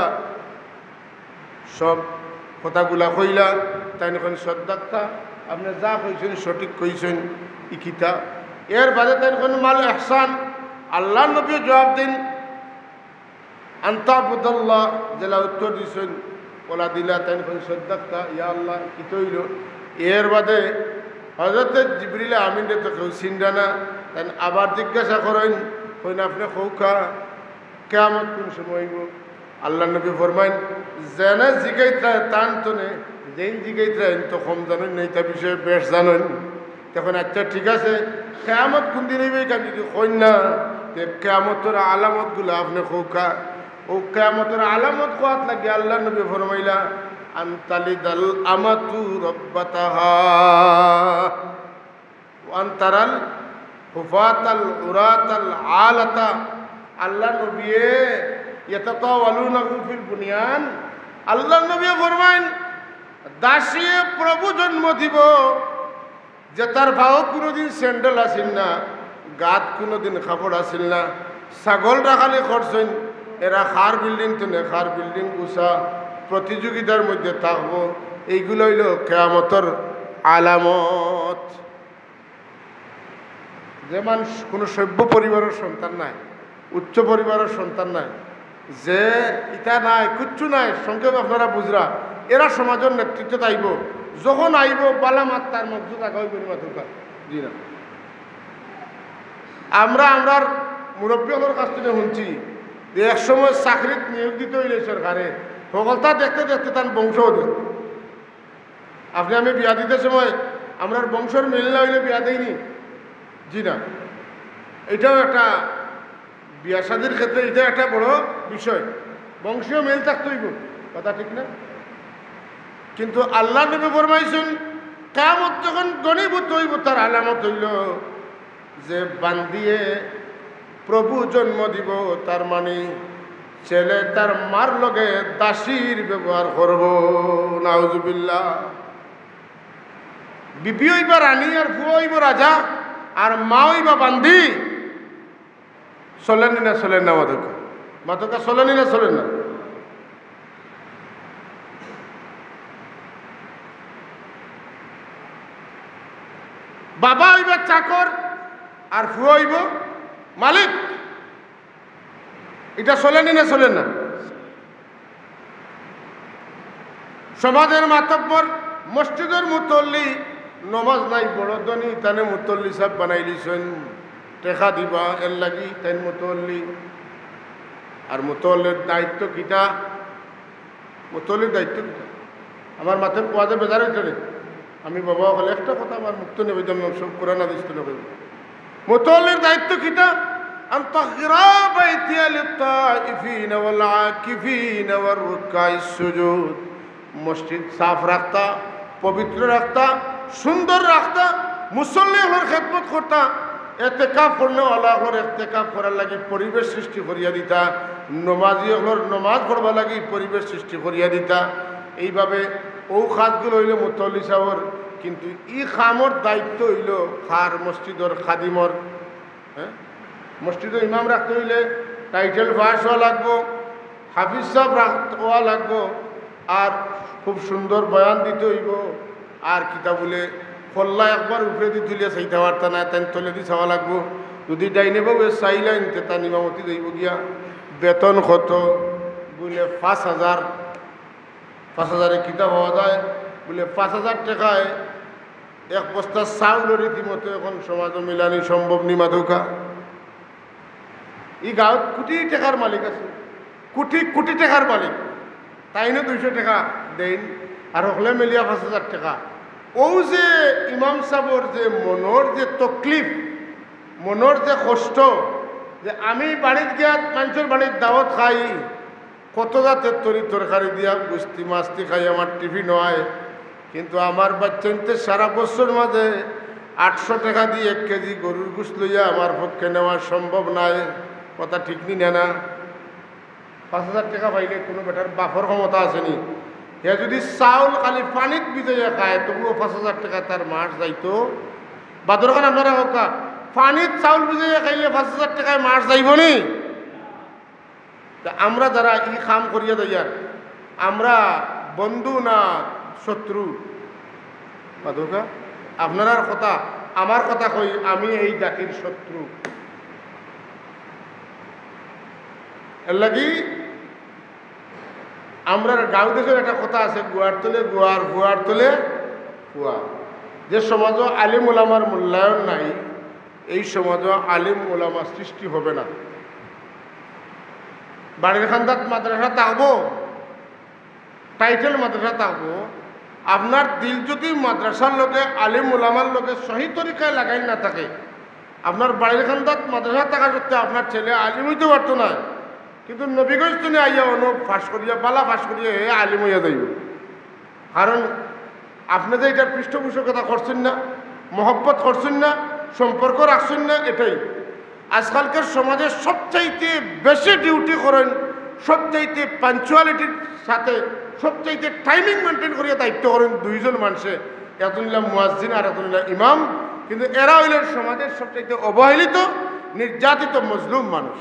সব কথাগুলা কইলা তাই এখন সদ্দাক্তা আপনি যা কইছেন সঠিক কইছেন ইকিতা এর বাদে তাই এখন মাল এহসান আল্লাহ নবী জবাব দিন আন্তাবুদাল্লাহ জেলা উত্তর দিছেন ওলা দিলা তাই এখন সদ্দাক্তা ইয়া আল্লাহ কি তৈল এর বাদে হজরত জিবরিল আমিন রে তো কেউ চিন্তা না তাই আবার জিজ্ঞাসা করেন কইন আপনি খৌখা কেয়ামত কোন সময় হইব আল্লাহ নবী ফরমাইন জেনে জিগাইত্রা টান তনে যেই জিগাইত্রা তো কম জানেন না এটা বিষয়ে বেশ জানেন তখন আচ্ছা ঠিক আছে কেয়ামত কোন দিন হইবে কেন যদি কইন না যে কেয়ামতের আলামতগুলো আপনি খৌখা ও কেয়ামতের আলামত কোয়াত লাগে আল্লাহ নবী ফরমাইলা আনতালিদাল আমাতু রব্বাতাহা ওয়ান্তারাল হুফাতাল উরাতাল আলাতা আল্লাহ নবীয়ে ইয়াতাতাওয়ালুনাহু ফিল বুনিয়ান আল্লাহ নবী ফরমাইন দাসিয়ে প্রভু জন্ম দিব যে তার ভাও কোনোদিন স্যান্ডেল আসিল না গাত কোনোদিন কাপড় আসিল না ছাগল রাখালে করছেন এরা খার বিল্ডিং তো নে খার বিল্ডিং উষা প্রতিযোগিতার মধ্যে থাকবো এইগুলো হইল কেয়ামতের আলামত যে মানুষ কোনো সভ্য পরিবারের সন্তান নাই উচ্চ পরিবারের সন্তান নাই যে ইটা নাই কিচ্ছু নাই সংক্ষেপ আপনারা বুঝরা এরা সমাজের নেতৃত্ব আইব যখন আইব বালা মাত্রার মজুদ আগাই করি মাথা জি না আমরা আমরার মুরব্বীদের কাছ থেকে শুনছি যে এক সময় চাকরিত নিয়োগ দিতে হইলে সরকারে সকলতা দেখতে দেখতে তার বংশও দেখত আপনি আমি বিয়া দিতে সময় আমরা বংশর মিল না হইলে বিয়া দেয়নি জি না এটাও একটা বিয়া শাদির ক্ষেত্রে এটা একটা বড় বিষয় বংশীয় মিল থাকতে হইব কথা ঠিক না কিন্তু আল্লাহ নবী ফরমাইছেন কিয়ামত যখন ঘনীভূত হইব তার আলামত হইল যে বান্দিয়ে প্রভু জন্ম দিব তার মানে ছেলে তার মার লগে দাসীর ব্যবহার করব নাউজুবিল্লাহ বিপি হইবা রানী আর ফুয়া হইব রাজা আর মা হইবা বান্দি চলেনি না চলেন না মাতকা মাতকা চলেনি না চলেন না বাবা হইব চাকর আর ফুয়া হইব মালিক এটা চলেনি না চলেন না সমাজের মাতব্বর মসজিদের মুতল্লি নমাজ নাই বড় ধনী তানে মুতল্লি সাহেব বানাই দিছেন টেকা দিবা এর লাগি তাই মুতল্লি আর মুতল্লির দায়িত্ব কিটা মুতল্লির দায়িত্ব কিটা আমার মাথায় পোয়াতে বেজার হইতে নেই আমি বাবা হলে একটা কথা আমার মুক্ত নেবে যেমন সব কোরআন আদিস নেবে মুতল্লির দায়িত্ব কিটা أن طهر بيتي للطائفين والعاكفين والركع السجود মসজিদ সাফ রাখতা পবিত্র রাখতা সুন্দর রাখতা মুসল্লি হলোর খেদমত করতা এতেকাফ করলে আল্লাহর এতেকাফ করার লাগি পরিবেশ সৃষ্টি করিয়া দিতা নমাজি হলোর নমাজ পড়বা লাগি পরিবেশ সৃষ্টি করিয়া দিতা এইভাবে ও খাতগুলো হইল মুতল্লি সাহর কিন্তু ই খামর দায়িত্ব হইল খার মসজিদর খাদিমর হ্যাঁ মসজিদে ইমাম রাখতে হইলে টাইটেল পাস হওয়া লাগবো হাফিজ সাহেব হওয়া লাগবো আর খুব সুন্দর বয়ান দিতে হইব আর কিতা বলে খোল্লা একবার উপরে দিয়ে তুলিয়া চাইতে পারতা না তাই তলে দিয়ে চাওয়া লাগবো যদি ডাইনে পাবে চাইলেন তার ইমামতি যাইব গিয়া বেতন কত বলে পাঁচ হাজার পাঁচ হাজারে কিতা পাওয়া যায় বলে পাঁচ হাজার টাকায় এক বস্তা চাউলের রীতিমতো এখন সমাজ মিলানি সম্ভব নিমা ধোকা এই গাঁৱত কোটি টাকার মালিক আছে কোটি কোটি টাকার মালিক তাই না দুইশো টাকা দেন আর হলে মিলিয়া পাঁচ হাজার টাকা ও যে ইমাম সাহর যে মনের যে তকলিফ মনের যে কষ্ট যে আমি বাড়িত গিয়া মানুষের বাড়ির দাওয়াত খাই কত জাতের তরি তরকারি দিয়া গুস্তি মাস্তি খাই আমার টিফিন হয় কিন্তু আমার বাচ্চাতে সারা বছর মাঝে আটশো টাকা দিয়ে এক কেজি গরুর গুস লইয়া আমার পক্ষে নেওয়া সম্ভব নয় কথা ঠিক নি না পাঁচ হাজার টাকা পাইলে কোনো বেটার বাফর ক্ষমতা আসেনি হে যদি চাউল খালি পানিত ভিজাইয়া খায় তবুও পাঁচ হাজার টাকা তার মাস যাইতো বাদরখান আপনারা হোক পানির চাউল ভিজাইয়া খাইলে পাঁচ হাজার টাকায় মাস যাইব নি? আমরা যারা ই কাম করিয়া যাইয়ার আমরা বন্ধু না শত্রু? মাধুকা আপনার কথা আমার কথা কই, আমি এই জাতির শত্রু। এর লাগি আমরা গাঁও দেশের একটা কথা আছে, গুয়ার তোলে গুয়ার, গুয়ার তোলে কুয়া। যে সমাজ আলিম ওলামার মূল্যায়ন নাই, এই সমাজ আলিম ওলামা সৃষ্টি হবে না। বাড়ির খান্দাত মাদ্রাসা থাকবো, টাইটেল মাদ্রাসা থাকবো, আপনার দিল যদি মাদ্রাসার লোকে আলিম ওলামার লোকে সহি তরিকায় লাগাই না থাকে, আপনার বাড়ির খান্দাত মাদ্রাসা থাকা সত্ত্বে আপনার ছেলে আলিম হইতে পারতো না, কিন্তু নবীগঞ্জ তুমি আইয়া অনু ফাঁস করিয়া বালা ফাঁস করিয়া হে আলিম হইয়া যাইব। কারণ আপনি যে এটার পৃষ্ঠপোষকতা করছেন না, মহব্বত করছেন না, সম্পর্ক রাখছেন না, এটাই। আজকালকার সমাজে সবচাইতে বেশি ডিউটি করেন, সবচাইতে পাঞ্চুয়ালিটির সাথে সবচাইতে টাইমিং মেনটেন করিয়া দায়িত্ব করেন দুইজন মানুষে, এত নিলাম মুয়াজ্জিন আর এত নিলাম ইমাম। কিন্তু এরা হইলেন সমাজের সবচাইতে অবহেলিত, নির্যাতিত, মজলুম মানুষ।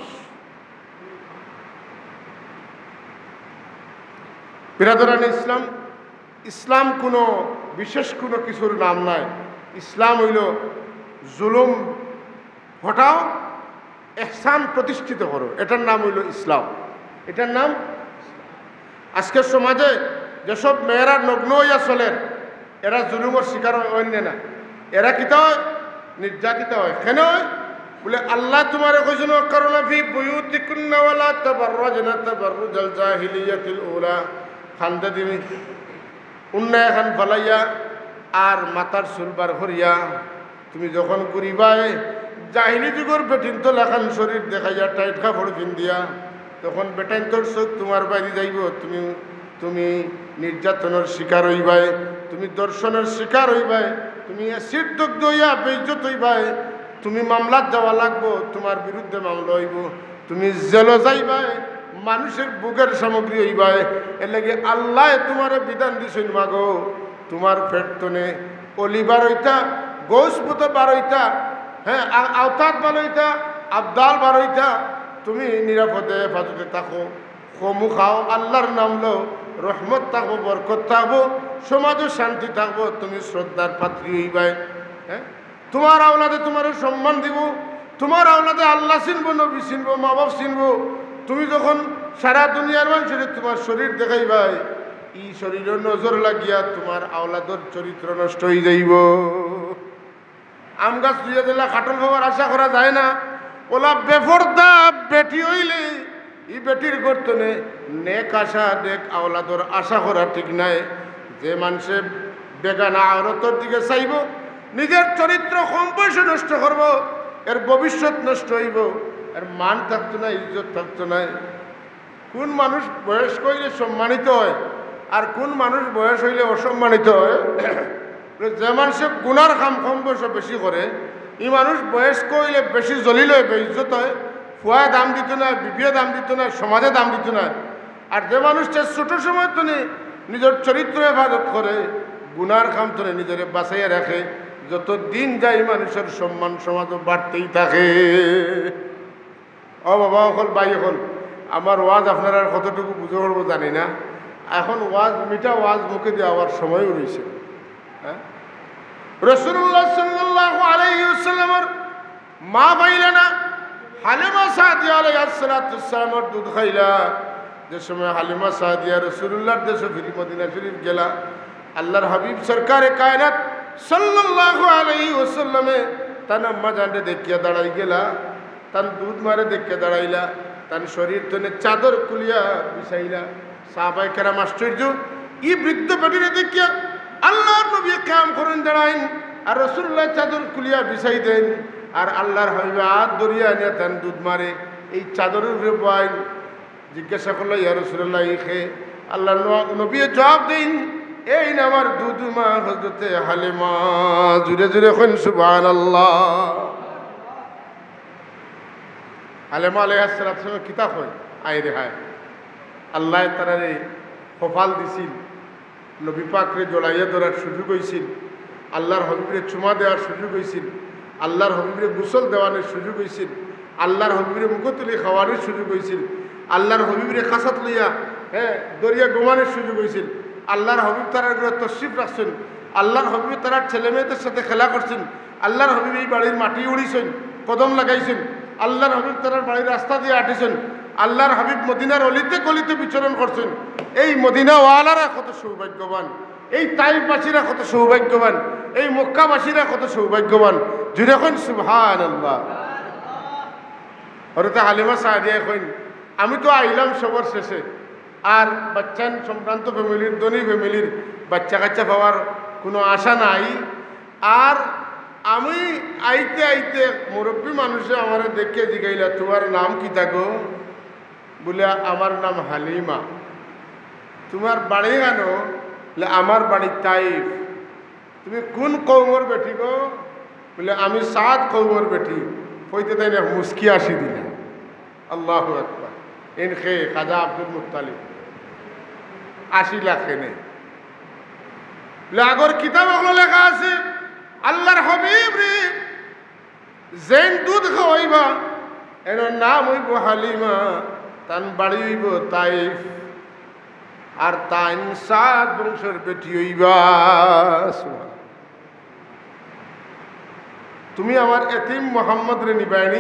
বিরাদরান ইসলাম, ইসলাম কোনো বিশেষ কোনো কিছুর নাম নাই। ইসলাম হইল জুলুম হটাও, ইহসান প্রতিষ্ঠিত করো, এটার নাম হইল ইসলাম। এটার নাম আজকের সমাজে যেসব মেয়েরা নগ্ন হইয়া চলেন, এরা জুলুমের শিকার অন্য না, এরা কিতা হয়? নির্যাতিত হয়। কেন হয়? বলে আল্লাহ তোমার কইছেন কারণ ফি বুয়ুতিকুন্না ওয়ালা তাবাররাজনা তাবাররুজাল জাহিলিয়াতিল উলা, খান্দে দিমি উন্নয় খান ফালাইয়া আর মাথার চুলবার হরিয়া তুমি যখন করিবাই জাহিলি যুগর বেটিন তো লেখান শরীর দেখাইয়া টাইট কাপড় পিন্দিয়া, তখন বেটাইন তোর চোখ তোমার বাইরে যাইব, তুমি তুমি নির্যাতনের শিকার হইবাই, তুমি দর্শনের শিকার হইবাই, তুমি অ্যাসিড দগ্ধ হইয়া বেইজ্জত হইবাই, তুমি মামলাত যাওয়া লাগবো, তোমার বিরুদ্ধে মামলা হইব, তুমি জেলে যাইবাই, মানুষের বুকের সামগ্রী হইবাই। এর লাগে আল্লাহ তোমার বিধান দিছেন মাগো, তোমার পেট তনে অলিবার হইতা, গোসপুত বার হইতা, হ্যাঁ আওতাত বার হইতা, আবদাল বার হইতা, তুমি নিরাপদে হেফাজতে থাকো, কমু খাও, আল্লাহর নাম লো, রহমত থাকবো, বরকত থাকবো, সমাজও শান্তি থাকবো, তুমি শ্রদ্ধার পাত্রী হইবাই। হ্যাঁ তোমার আওলাদে তোমার সম্মান দিব, তোমার আওলাদে আল্লাহ চিনবো, নবী চিনবো, মা বাপ চিনবো। তুমি যখন সারা দুনিয়ার মানুষের তোমার শরীর দেখাইবাই, এই শরীরের নজর লাগিয়া তোমার আওলাদর চরিত্র নষ্ট হয়ে যাইব। আম গাছ লুইয়া দিলা খাটল হওয়ার আশা করা যায় না। ওলা বেফরদা বেটি হইলে এই বেটির গর্তনে নেক আশা, নেক আওলাদর আশা করা ঠিক নাই। যে মানুষে বেগানা আওরতর দিকে চাইব, নিজের চরিত্র কম বয়সে নষ্ট করব, এর ভবিষ্যৎ নষ্ট হইব, এর মান থাকতো না, ইজ্জত থাকতো না। কোন মানুষ বয়স হইলে সম্মানিত হয় আর কোন মানুষ বয়স হইলে অসম্মানিত হয়? যে মানুষে গুনার কাম কম বয়সে বেশি করে, এই মানুষ বয়স্ক হইলে বেশি জলিল হয়, বেইজ্জত হয়, ফুয়ায় দাম দিত না, বিবিয়ে দাম দিত না, সমাজে দাম দিত না। আর যে মানুষটা ছোট সময় তো নিজের চরিত্র হেফাজত করে, গুনার কাম তো নিজের বাঁচাইয়া রাখে, যত দিন যায় মানুষের সম্মান সমাজও বাড়তেই থাকে। ও বাবা অকল ভাই, এখন আমার ওয়াজ আপনারা কতটুকু বুঝে পড়বো জানি না। এখন ওয়াজ মিঠা ওয়াজ মুখে দেওয়ার সময়ও রয়েছে। হ্যাঁ রাসূলুল্লাহ সাল্লাল্লাহু আলাইহি ওয়াসাল্লামের মা পাইলে না, হালিমা সাদিয়া আলাইহিস সালাতু ওয়াসসালামের দুধ খাইলা। যে সময় হালিমা সাদিয়া রাসূলুল্লাহর দেশে ফিরি মদিনা শরীফ গেলা, আল্লাহর হাবিব সরকারে কায়নাত সাল্লাল্লাহু আলাইহি ওয়াসাল্লামে তান আম্মা জানতে দেখিয়া দাঁড়াই গেলা, তান দুধ মারে দেখিয়া দাঁড়াইলা, তান শরীর তনে চাদর কুলিয়া বিছাইলা। সাহাবায়ে কেরাম আশ্চর্য, ই বৃদ্ধ বেটিরে দেখিয়া আল্লাহর নবী কাম করেন দাঁড়াইন আর রাসূলুল্লাহ চাদর কুলিয়া বিছাই দেন, আর আল্লাহর হাবিব হাত ধরিয়া নিয়ে তান দুধ মারে এই চাদরের উপরে বয়াইন। জিজ্ঞাসা করলো, ইয়া রাসূলুল্লাহ এই খে? আল্লাহ নবী জবাব দেন, এই না আমার দুধ মা হযরতে হালিমা। জুড়ে জুড়ে কোন সুবহানাল্লাহ। হালিমা আলাইহিস সালাম কিতাব হয় আয় রে হায়, আল্লাহ তারারে কপাল দিছিল, নবী পাকরে জড়াইয়া ধরার সুযোগ হয়েছিল, আল্লাহর হাবিবরে চুমা দেওয়ার সুযোগ হয়েছিল, আল্লাহর হবিবরে গোসল দেওয়ানোর সুযোগ হয়েছিল, আল্লাহর হবিবরে মুখতুলি খাওয়ানোর সুযোগ হয়েছিল, আল্লাহর হবিবরে খাসাত লইয়া হ্যাঁ দরিয়া ঘুমানোর সুযোগ হয়েছিল, আল্লাহর হবিব তারার ঘরে তশরিফ রাখছেন, আল্লাহর হবিব তারার ছেলে মেয়েদের সাথে খেলা করছেন, আল্লাহর হবিব এই বাড়ির মাটি উড়িয়েছেন, কদম লাগাইছেন, আল্লাহর হবিব তারার বাড়ির রাস্তা দিয়ে আঁটেছেন, আল্লাহর হাবিব মদিনার অলিতে গলিতে বিচরণ করছেন। এই মদিনাওয়ালারা কত সৌভাগ্যবান, এই তাইফবাসীরা কত সৌভাগ্যবান, এই মক্কাবাসীরা কত সৌভাগ্যবান। যখন সুবহানাল্লাহ। হযরত হালিমা সাদিয়া কইন আমি তো আইলাম সবর শেষে, আর বাচ্চান সম্ভ্রান্ত ফ্যামিলির ধনী ফ্যামিলির বাচ্চা কাচ্চা পাওয়ার কোনো আশা নাই, আর আমি আইতে আইতে মুরব্বী মানুষে আমার দেখে জিগাইলা তোমার নাম কি থাকো? বলে আমার নাম হালিমা। তোমার বাড়ি কেন? বলে আমার বাড়ি তাইফ। তুমি কোন কৌমর বেটি গো? বলে আমি সাত কৌমর বেটি। কইতে তাই না মুস্কি আসি দিলে। আল্লাহু আকবার। এন খে খাজা আব্দুল মুত্তালিব আশি লাখে নেই। আগর কিতাব ওগুলো লেখা আছে আল্লাহর হাবিব রে জেন দুধ খাওয়াইবা এর নাম হইব হালিমা, তান বাড়ি হইব তাইফ, আর তাইন সাত বংশের বেটি হইবা। তুমি আমার এতিম মোহাম্মদ রে নিবাইনি,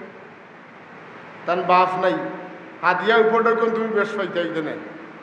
তান বাপ নাই, হাদিয়া উপরটা কোন তুমি বেশ পাইতে নাই।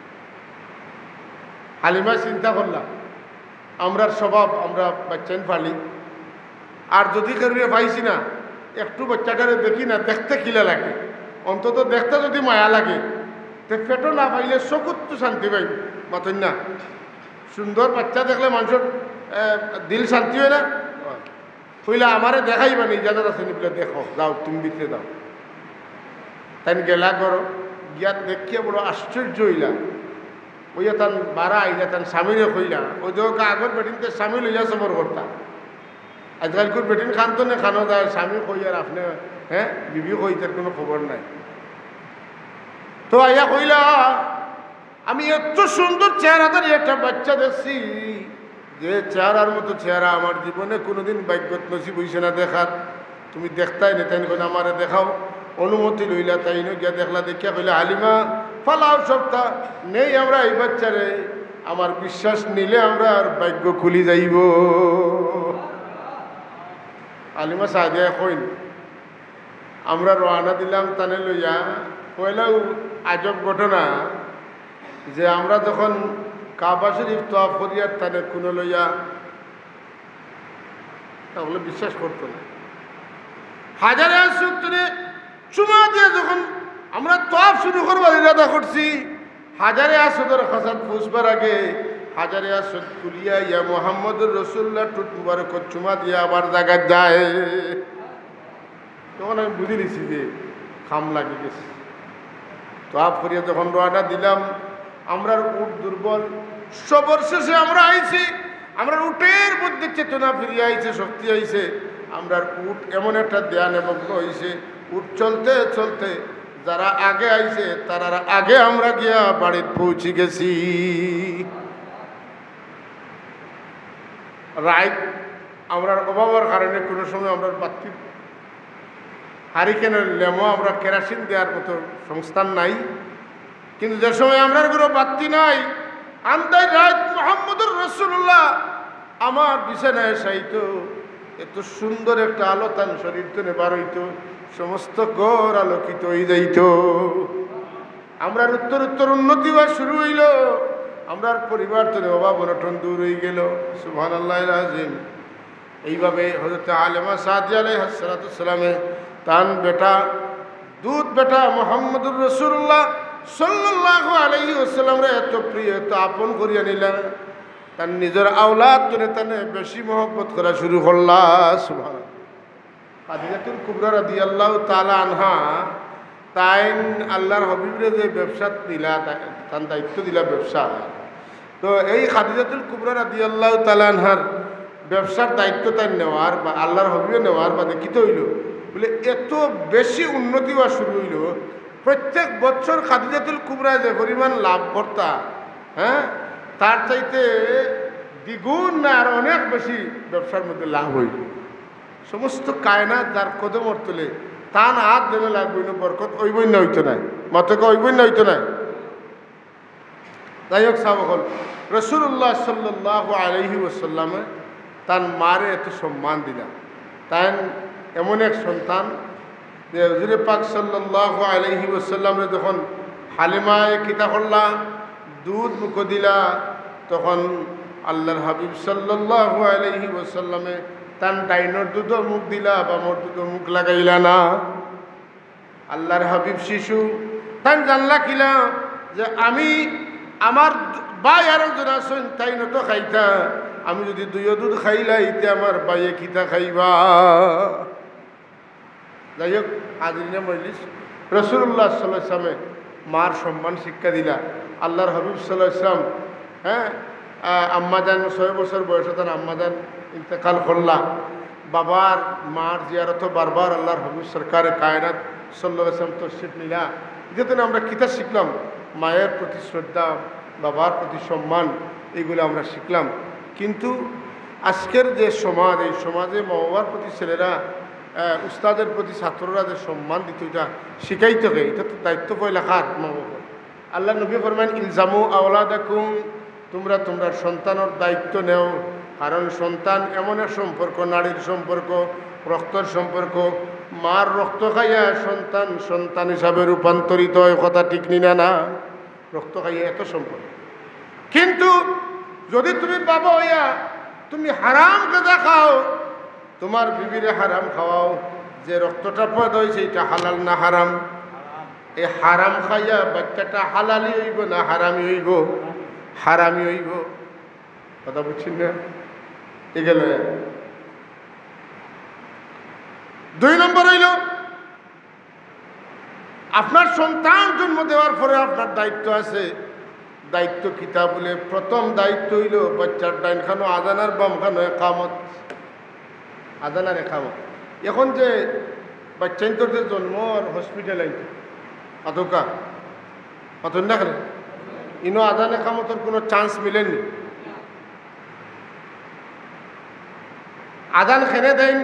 হালিমা চিন্তা করলাম আমরার স্বভাব আমরা বাচ্চান পালি, আর যদি কারণে পাইছি না একটু বাচ্চাটারে দেখি না দেখতে কিলা লাগে, অন্তত দেখতে যদি মায়া লাগে তে পেটও না পাইলে চকুত তো শান্তি পাই মাতন না। সুন্দর বাচ্চা দেখলে মানুষের দিল শান্তি হয় না? কইলা আমারে দেখাইবা নি ইজাজত আছে নি? বলে দেখো, যাও তুমি ভিতরে যাও। তাই গেলা করো, গিয়া দেখিয়া বড় আশ্চর্য হইলা। ওইয়া তান বারা আইলা তান স্বামীরে কইলা, ওই যে আগর বেটিনতে স্বামী লইয়া সবর করতা, আজকালকুর বেটিন খান তো না খানো যায়, স্বামী কই আর আপনি হ্যাঁ বিবি কই তার কোনো খবর নাই। তো আইয়া কইলা আমি এত সুন্দর চেহারাদার একটা বাচ্চা দেখছি, যে চেহারার মতো চেহারা আমার জীবনে কোনোদিন ভাগ্যত নসিব হইছে না দেখার। তুমি দেখতাই না, তাই কইলা আমারে দেখাও। অনুমতি লইলা, তাই ন গিয়া দেখলা, দেখিয়া কইলা হালিমা ফালাও সপ্তাহ নেই আমরা এই বাচ্চারে, আমার বিশ্বাস নিলে আমরা আর ভাগ্য খুলি যাইব। হালিমা সাদিয়া কইন আমরা রওনা দিলাম তানে লইয়া। পয়লাও আজব ঘটনা যে আমরা যখন কাবা শরীফ তওয়াফ করিয়ার তানে কোনো লইয়া, তাহলে বিশ্বাস করতো না। হাজারে আসুনে চুমা দিয়ে যখন আমরা তওয়াফ শুরু করবার ইরাদা করছি, হাজারে আসুদের খাসাত পুষবার আগে হাজারে আসুদ তুলিয়া ইয়া মোহাম্মদুর রসুল্লাহ টুট মুবারক চুমা দিয়ে আবার জায়গা যায়। তখন আমি বুঝে নিছি যে খাম লাগে গেছে। তওয়াফ করিয়া যখন রওনা দিলাম, আমরা উট দুর্বল, সবর শেষে আমরা আইছি, আমরা উটের মধ্যে চেতনা ফিরিয়ে আইছে, শক্তি আইছে। আমরা উট এমন একটা ধ্যানে মগ্ন হইছে, উট চলতে চলতে যারা আগে আইছে তারা আগে আমরা গিয়া বাড়িতে পৌঁছে গেছি। রাইট আমরা অভাবের কারণে কোনো সময় আমরা বাতি হারিকেনের লেমো আমরা কেরাসিন দেওয়ার মতো সংস্থান নাই, কিন্তু যে সময় আমরা কোনো বাতি নাই, আন্দাজ রাত মোহাম্মদুর রসুল্লাহ আমার বিছানায় সাইতো, এত সুন্দর একটা আলোতান শরীর তো নেবার হইতো, সমস্ত ঘর আলোকিত হয়ে যাইত। আমরা উত্তর উত্তর উন্নতি হওয়া শুরু হইল, আমরা পরিবার তো অভাব অনটন দূর হয়ে গেল। সুবহানাল্লাহিল আযীম। এইভাবে হযরত আলেমা সাদিয়া আলাইহিস সালাতু সালামে তান বেটা দুধ বেটা মুহাম্মদুর রাসূলুল্লাহ সাল্লাল্লাহু আলাইহি ওয়াসাল্লামরে এত প্রিয় এত আপন করিয়া নিলেন, তার নিজের আওলাদ তুলে তানে বেশি মহব্বত করা শুরু করলা। সুবহানাল্লাহ। খাদিজাতুল কুবরা রাদিয়াল্লাহু তাআলা আনহা তাইন আল্লাহর হাবিবরে যে ব্যবসা দিলা, তার দায়িত্ব দিলা ব্যবসা, তো এই খাদিজাতুল কুবরা রাদিয়াল্লাহু তাআলা আনহার ব্যবসার দায়িত্ব তাই নেওয়ার বা আল্লাহর হাবিবে নেওয়ার বাদে কি তো হইল বলে এত বেশি উন্নতি হওয়া শুরু হইল। প্রত্যেক বছর খাদিজাতুল কুবরা যে পরিমাণ লাভ করতা, হ্যাঁ তার চাইতে দ্বিগুণ না আর অনেক বেশি ব্যবসার মধ্যে লাভ হইল। সমস্ত কায়নাত যার কদমর তুলে তান হাত দেনে লাগবে না বরকত ওই বই না হইতো নাই মতকে ওই বই না হইতো নাই। যাই হোক সাবকল রসুল্লাহ সাল্লাল্লাহু আলাইহি ওয়াসাল্লামে তার মারে এত সম্মান দিলাম। তাই এমন এক সন্তান যে হুজুরে পাক সাল্লাল্লাহু আলাইহি ওয়াসাল্লামে যখন হালিমায় কিতা করলা দুধ মুখ দিলা তখন আল্লাহর হাবিব সাল্লাল্লাহু আলাইহি ওয়াসাল্লামে তান ডাইনর দুধ মুখ দিলা বা মোর দুধ মুখ লাগাইলা না। আল্লাহর হাবিব শিশু তান জানলা কিলা যে আমি আমার বাই আরো জন আসুন তাই নত খাইতা আমি যদি দুইও দুধ খাইলা ইতে আমার বাইয়ে কিতা খাইবা। যাই হোক আদিনা মজলিস রসুল্লাহ সাল্লাল্লাহু আলাইহি ওয়াসাল্লামে মার সম্মান শিক্ষা দিলা। আল্লাহর হাবিব সাল্লাল্লাহু আলাইহি ওয়াসাল্লাম হ্যাঁ আম্মাজান ছয় বছর বয়সে তার আম্মাজান ইন্তেকাল করলা। বাবার মার জিয়ারত বারবার আল্লাহর হাবিব সরকারে কায়নাত সাল্লাল্লাহু আলাইহি ওয়াসাল্লাম তশরিফ নিলা। যেতে আমরা কিতা শিখলাম মায়ের প্রতি শ্রদ্ধা বাবার প্রতি সম্মান এইগুলো আমরা শিখলাম। কিন্তু আজকের যে সমাজ এই সমাজে মা বাবার প্রতি ছেলেরা উস্তাদের প্রতি ছাত্ররা যে সম্মান দিত এটা শিখাইতে হবে। এটা তো দায়িত্ব পয়লা কার মা বাবার। আল্লাহ নবী ফরমান ইলজামু আওলাদাকুম তোমরা তোমরা সন্তানের দায়িত্ব নেও। কারণ সন্তান এমন এক সম্পর্ক নারীর সম্পর্ক রক্তর সম্পর্ক মার রক্ত খাইয়া সন্তান সন্তান হিসাবে রূপান্তরিত হয় কথা ঠিক নিনা না রক্ত খাইয়া এত সম্পর্ক। কিন্তু যদি তুমি বাবা হইয়া তুমি হারাম গাঁজা খাও তোমার বিবিরে হারাম খাওয়াও যে রক্তটা পদ হয়েছে এটা হালাল না হারাম? এই হারাম খাইয়া বাচ্চাটা হালালি হইব না হারামি হইব? হারামি হইব। কথা বুঝছেন না? এগুলো দুই নম্বর হইল আপনার সন্তান জন্ম দেওয়ার পরে আপনার দায়িত্ব আছে। দায়িত্ব কিতা বলে প্রথম দায়িত্ব হইল বাচ্চার ডাইন খানো আজান আর বাম খানো একামত। আজান আর একামত। এখন যে বাচ্চাইন্তর যে জন্ম আর হসপিটাল আইত অতকা অত না কেন ইনো আজান একামতের কোনো চান্স মিলেনি। আজান খেনে দেন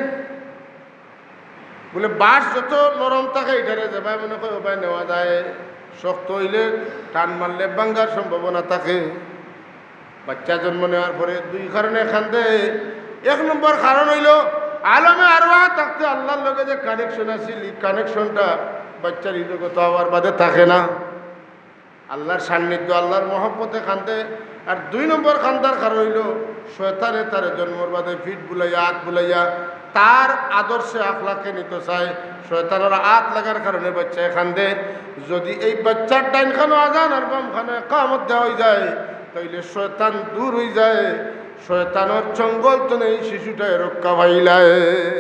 বলে বাস যত নরম থাকে এটারে যেভাবে মনে করে ওভাবে নেওয়া যায়। শক্ত হইলে টান মারলে ভাঙ্গার সম্ভাবনা থাকে। বাচ্চা জন্ম নেওয়ার পরে দুই কারণে খান্দে। এক নম্বর কারণ হইল আলমে আরওয়াহ থাকতে আল্লাহর লগে যে কানেকশন আছিল এই কানেকশনটা বাচ্চার ইজগত হওয়ার বাদে থাকে না। আল্লাহর সান্নিধ্য আল্লাহর মহব্বতে খান্দে। আর দুই নম্বর খান্দার কারণ হইল শয়তানে তার জন্মর বাদে ফিট বুলাইয়া আত বুলাইয়া তার আদর্শে আখলাকে নিতে চায়। শয়তানের আত লাগার কারণে বাচ্চা খান্দে। যদি এই বাচ্চার ডাইন খানো আজান আর বাম খানো একামত দেওয়া হয়ে যায় তাইলে শয়তান দূর হয়ে যায়। শয়তানের চঙ্গল তো নেই শিশুটায় রক্ষা পাইলায়।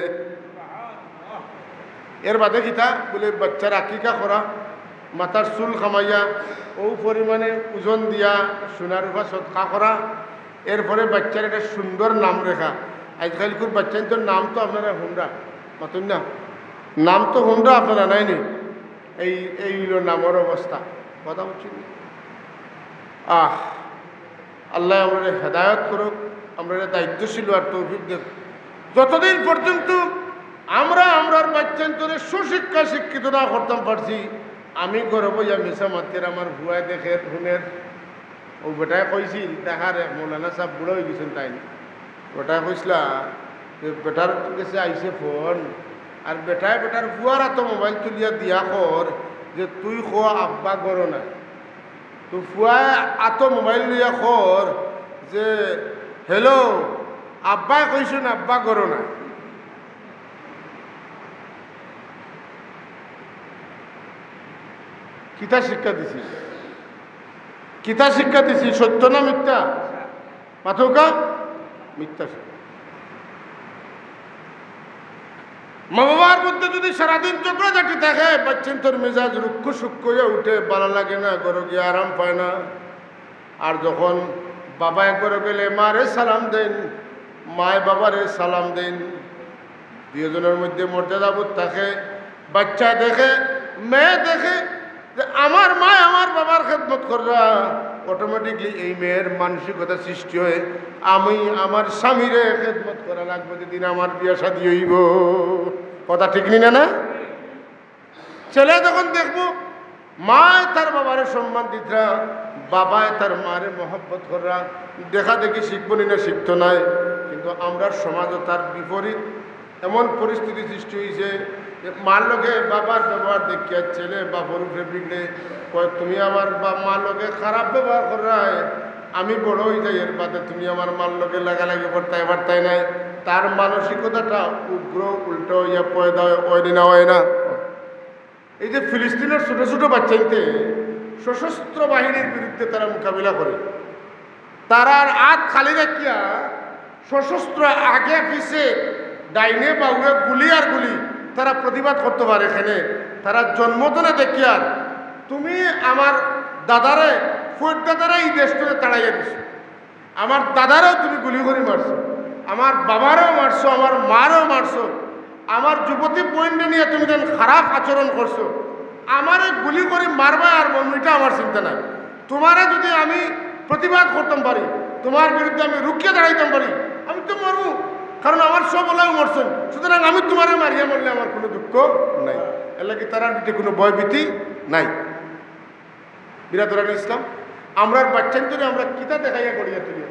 এর বাদে কিতা বলে বাচ্চার আকিকা করা মাথার চুল খামাইয়া ও পরিমাণে ওজন দিয়া সোনার রূপা সৎকা করা। এরপরে বাচ্চার একটা সুন্দর নাম রেখা। আজকালকার বাচ্চার তো নাম তো আপনারা হুন্ডা মতন না নাম তো হুন্ডা আপনারা নাইনি। এই এইগুলো নামের অবস্থা কথা বলছেন। আহ আল্লাহ আমরা হেদায়ত করুক। আমরা দায়িত্বশীল আর তৌফিক দেব। যতদিন পর্যন্ত আমরা আমরার বাচ্চান্তরে সুশিক্ষা শিক্ষিত না করতাম পারছি আমি গর্ব ইয়া মিশা মাতের আমার ভুয়ায় দেখে শুনের ও বেটায় কইছিল দেখার মৌলানা সাহেব বুড়ো হয়ে গেছেন তাই বেটায় কইসলা বেটার কাছে আইসে ফোন আর বেটায় বেটার ভুয়ার তো মোবাইল তুলিয়া দিয়া কর যে তুই খোয়া আব্বা গরো না তো ফুয়ায় আত মোবাইল লইয়া কর যে হ্যালো আব্বাই কইছেন আব্বা গরো না। কিতা শিক্ষা দিছি কিতা শিক্ষা দিছি সত্য না মিথ্যা? মাথৌকা মিথ্যা। মা বাবার মধ্যে যদি সারাদিন চক্রাচাটি থাকে বাচ্চেন তোর মেজাজ রুক্ষ সুক্ষ হয়ে উঠে ভালো লাগে না ঘরে গিয়ে আরাম পায় না। আর যখন বাবা একবার গেলে মারে সালাম দেন মায় বাবারে সালাম দেন। দুজনের মধ্যে মর্যাদাবোধ থাকে। বাচ্চা দেখে মেয়ে দেখে যে আমার মা আমার বাবার খেদমত কররা অটোমেটিকলি এই মেয়ের মানসিকতা সৃষ্টি হয়ে আমি আমার স্বামীরে খেদমত করা লাগবে যেদিন আমার বিয়া শাদী হইব। কথা ঠিক নি না না? ছেলে যখন দেখবো মায় তার বাবারে সম্মান দিতরা, বাবায় তার মারে মহব্বত করা, দেখা দেখি শিখবো না শিখতো নাই। কিন্তু আমরা সমাজও তার বিপরীত এমন পরিস্থিতি সৃষ্টি হয়েছে যে মার লোকে বাবার ব্যবহার দেখিয়া ছেলে বাপর উপরে বিগড়ে কয় তুমি আমার মার লোকে খারাপ ব্যবহার করায় আমি বড় হয়ে যাই, এর বাদে তুমি আমার মার লোকে লাগালাগি করতে পারতাই নাই। তার মানসিকতাটা উগ্র উল্টো ইয়া পয়দা হয় না হয় না। এই যে ফিলিস্তিনের ছোট ছোট বাচ্চাইতে সশস্ত্র বাহিনীর বিরুদ্ধে তারা মোকাবিলা করে, তারার আত খালি রাখিয়া সশস্ত্র আগে পিছে ডাইনে বাউয়ে গুলি আর গুলি তারা প্রতিবাদ করতে পারে। এখানে তারা জন্মদনে দেখিয়ার তুমি আমার দাদারে ফুট দাদারে এই দেশটাকে তাড়াইয়া দিছো, আমার দাদারেও তুমি গুলি করে মারছো, আমার বাবারও মারছো, আমার মারও মারছো, আমার যুবতী পয়েন্টে নিয়ে তুমি যেন খারাপ আচরণ করছো, আমারে গুলি করে মারবা আর মনটা আমার চিন্তা নাই। তোমারে যদি আমি প্রতিবাদ করতাম পারি, তোমার বিরুদ্ধে আমি রুখিয়ে দাঁড়াইতাম পারি, আমি তো মরবো, কারণ আমার সব ওলাও মরছেন, সুতরাং আমি তোমারে মারিয়া মরলে আমার কোনো দুঃখ নাই। এর লাগে তার দিতে কোনো ভয়ভীতি নাই। বিরাদরান ইসলাম, আমরা বাচ্চান ধরে আমরা কিতা দেখাইয়া করিয়া তুলি।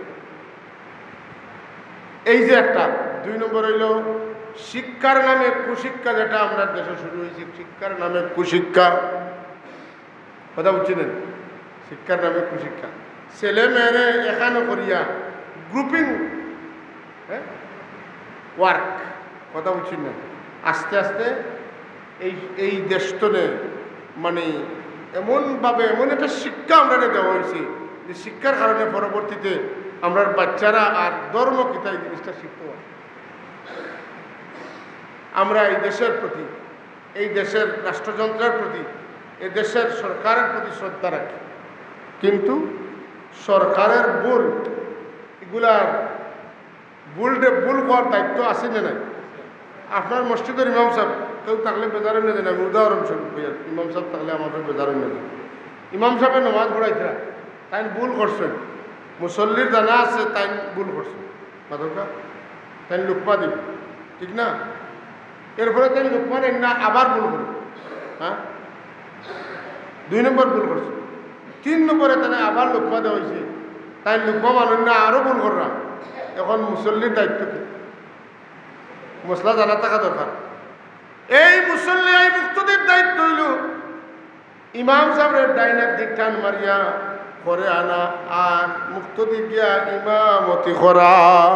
এই যে একটা দুই নম্বর হইল শিক্ষার নামে কুশিক্ষা, যেটা আমরা দেশে শুরু হয়েছে, শিক্ষার নামে কুশিক্ষা। কথা বুঝছেন? শিক্ষার নামে কুশিক্ষা, ছেলে মেয়েরে এখানে করিয়া গ্রুপিং হ্যাঁ ওয়ার্ক। কথা বুঝছেন না? আস্তে আস্তে এই এই দেশতনে মানে এমনভাবে এমন একটা শিক্ষা আমরা দেওয়া হয়েছে যে শিক্ষার কারণে পরবর্তীতে আমরা বাচ্চারা আর ধর্ম কিতা এই জিনিসটা শিখতে পারি। আমরা এই দেশের প্রতি, এই দেশের রাষ্ট্রযন্ত্রের প্রতি, এই দেশের সরকারের প্রতি শ্রদ্ধা রাখি, কিন্তু সরকারের ভুল এগুলার ভুলটে ভুল করার দায়িত্ব আছে না নাই? আপনার মসজিদের ইমাম সাহেব কেউ থাকলে বেজারেন না দেন, আমি উদাহরণস্বরূপ হইয়া ইমাম সাহেব থাকলে আমার বেজারেন না দেন। ইমাম সাহেবের নমাজ পড়াইছিলা তাই ভুল করছেন, মুসল্লির জানা আছে তাই ভুল করছেন, মাদকা তাই লুকমা দিব, ঠিক না? এরপরে তাই লুকমা নেন না, আবার ভুল করুন। হ্যাঁ, দুই নম্বর ভুল করছে। তিন নম্বরে তাই আবার লুকমা দেওয়া হয়েছে, তাই লুকমা মানুষ না আরও ভুল কররা। এখন মুসল্লির দায়িত্ব কি? মশলা জানা থাকা দরকার। এই মুসল্লি এই মুক্তদের দায়িত্ব হইল ইমাম সাহেবের ডাইনার দিক টান মারিয়া করে আনা আর মুক্তদি গিয়া ইমামতি করা।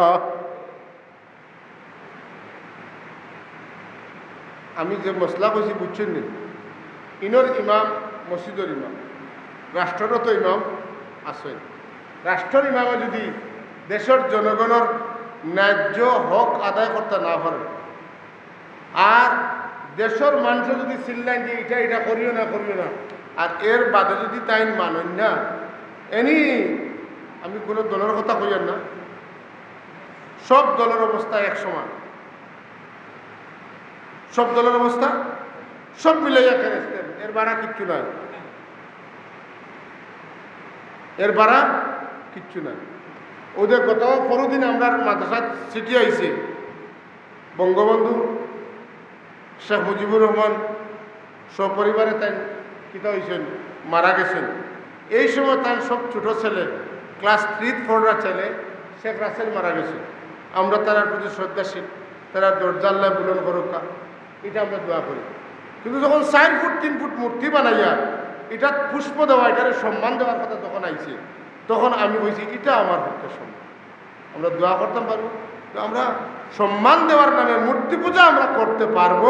আমি যে মশলা কইছি বুঝছেন নি? ইনর ইমাম মসজিদের ইমাম, রাষ্ট্রেরও তো ইমাম আছে। রাষ্ট্রের ইমামে যদি দেশের জনগণের ন্যায্য হক আদায় করতে না পারে আর দেশের মানুষ যদি চিল্লাইন যে এটা এটা করিও না করিও না, আর এর বাদে যদি তাই মানেন না, এনি আমি কোনো দলের কথা কইয়ার না, সব দলের অবস্থা এক সমান, সব দলের অবস্থা সব মিলাইয়া খেলেছেন, এর বাড়া কিচ্ছু নাই, এর বাড়া কিচ্ছু নাই। ওদের গত পরদিন আমরা মাদ্রাসা চিঠি আইছে, বঙ্গবন্ধু শেখ মুজিবুর রহমান সপরিবারে তাই কিতা হয়েছেন, মারা গেছেন। এই সময় তার সব ছোট ছেলে ক্লাস থ্রি ফোররা ছেলে শেখ রাসেল মারা গেছে। আমরা তার প্রতি শ্রদ্ধাশীল, তারা দরজাল্লাহ বুলন করুকা, এটা আমরা দোয়া করি। কিন্তু যখন চার ফুট তিন ফুট মূর্তি বানাইয়া এটা পুষ্প দেওয়া, এটারে সম্মান দেওয়ার কথা যখন আইছে, তখন আমি বলছি এটা আমার পক্ষে সম্মান। আমরা দোয়া করতে পারবো, আমরা সম্মান দেওয়ার নামে মূর্তি পূজা আমরা করতে পারবো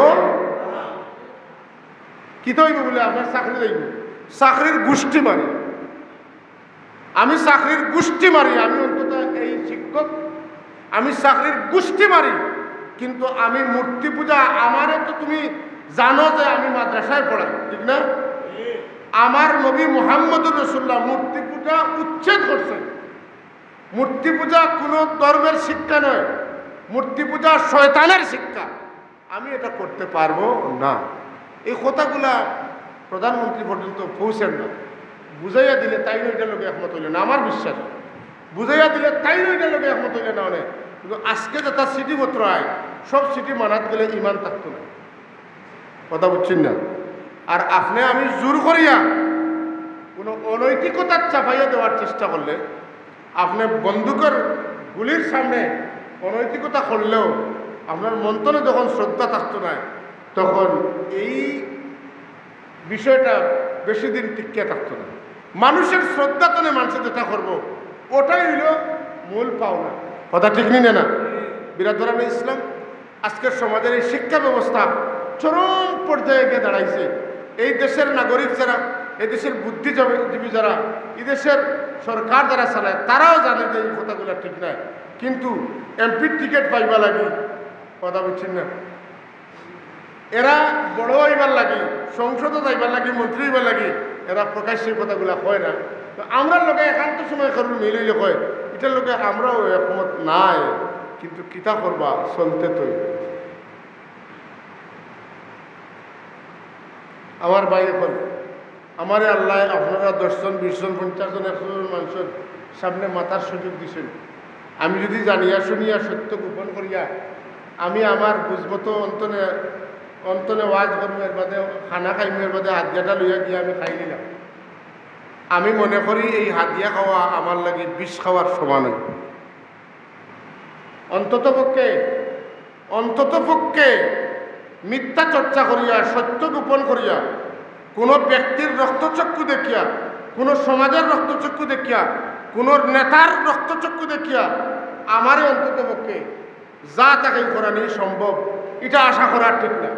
কি তৈব বলে আপনার চাকরি দেব, চাকরির গোষ্ঠী মারি, আমি চাকরির গোষ্ঠী মারি, আমি অন্তত এই শিক্ষক, আমি চাকরির গোষ্ঠী মারি, কিন্তু আমি মূর্তি পূজা, আমারে তো তুমি জানো যে আমি মাদ্রাসায় পড়াই, ঠিক না? আমার নবী মুহাম্মদুর রাসূলুল্লাহ মূর্তি পূজা উচ্ছেদ করছেন। মূর্তি পূজা কোনো ধর্মের শিক্ষা নয়, মূর্তি পূজা শয়তানের শিক্ষা। আমি এটা করতে পারবো না। এই কথাগুলা প্রধানমন্ত্রী পর্যন্ত পৌঁছেন না, বুঝাইয়া দিলে তাই ওইটার লোকে একমত হইলে না, আমার বিশ্বাস বুঝাইয়া দিলে তাই ওইটার লোকে একমত হইলে না অনেক। কিন্তু আজকে যেটা চিঠিপত্র আয় সব চিঠি মানাত গেলে ইমান থাকতো না, কথা বুঝছেন না। আর আপনি আমি জোর করিয়া কোনো অনৈতিকতার চাপাইয়া দেওয়ার চেষ্টা করলে, আপনি বন্দুকের গুলির সামনে অনৈতিকতা করলেও আপনার মন্তনে যখন শ্রদ্ধা থাকতো না, তখন এই বিষয়টা বেশি দিন টিকিয়ে থাকতো না। মানুষের শ্রদ্ধা তনে মানুষের যেটা করবো ওটাই হইল মূল পাওনা, কথা ঠিক নিনে না। বিরাদরানে ইসলাম, আজকের সমাজের এই শিক্ষা ব্যবস্থা চরম পর্যায়ে গিয়ে দাঁড়াইছে। এই দেশের নাগরিক যারা, এই দেশের বুদ্ধিজীবী যারা, এই দেশের সরকার যারা চালায়, তারাও জানে যে এই কথাগুলো ঠিক নয়, কিন্তু এমপির টিকিট পাইবা লাগে, কথা বুঝছেন না, এরা বড় হইবার লাগে, সংসদে যাইবার লাগে, মন্ত্রী হইবার লাগে, এরা প্রকাশ্যে কথাগুলো কয় না। তো আমরা লোকে একান্ত সময় করুন মিলিলে কয়, এটার লোকে আমরাও একমত নাই, কিন্তু কিতা করবা চলতে তো। আমার ভাই এখন আমারে আল্লাহ আপনারা দশজন বিশজন পঞ্চাশ জন একশো জন মানুষের সামনে মাথার সুযোগ দিছেন। আমি যদি জানিয়া শুনিয়া সত্য গোপন করিয়া আমি আমার বুঝমতো অন্তনে অন্তনে ওয়াজ কর্মের বাদে খানা খাইমের বাদে হাতিয়াটা লইয়া গিয়ে আমি খাই নিলাম, আমি মনে করি এই হাতিয়া খাওয়া আমার লাগে বিষ খাওয়ার সমান। অন্তত পক্ষে অন্তত পক্ষে মিথ্যা চর্চা করিয়া সত্য গোপন করিয়া কোনো ব্যক্তির রক্তচক্ষু দেখিয়া, কোনো সমাজের রক্তচক্ষু দেখিয়া, কোনো নেতার রক্তচক্ষু দেখিয়া আমারে অন্তত পক্ষে যা তাকে করা নেই সম্ভব, এটা আশা করার ঠিক না,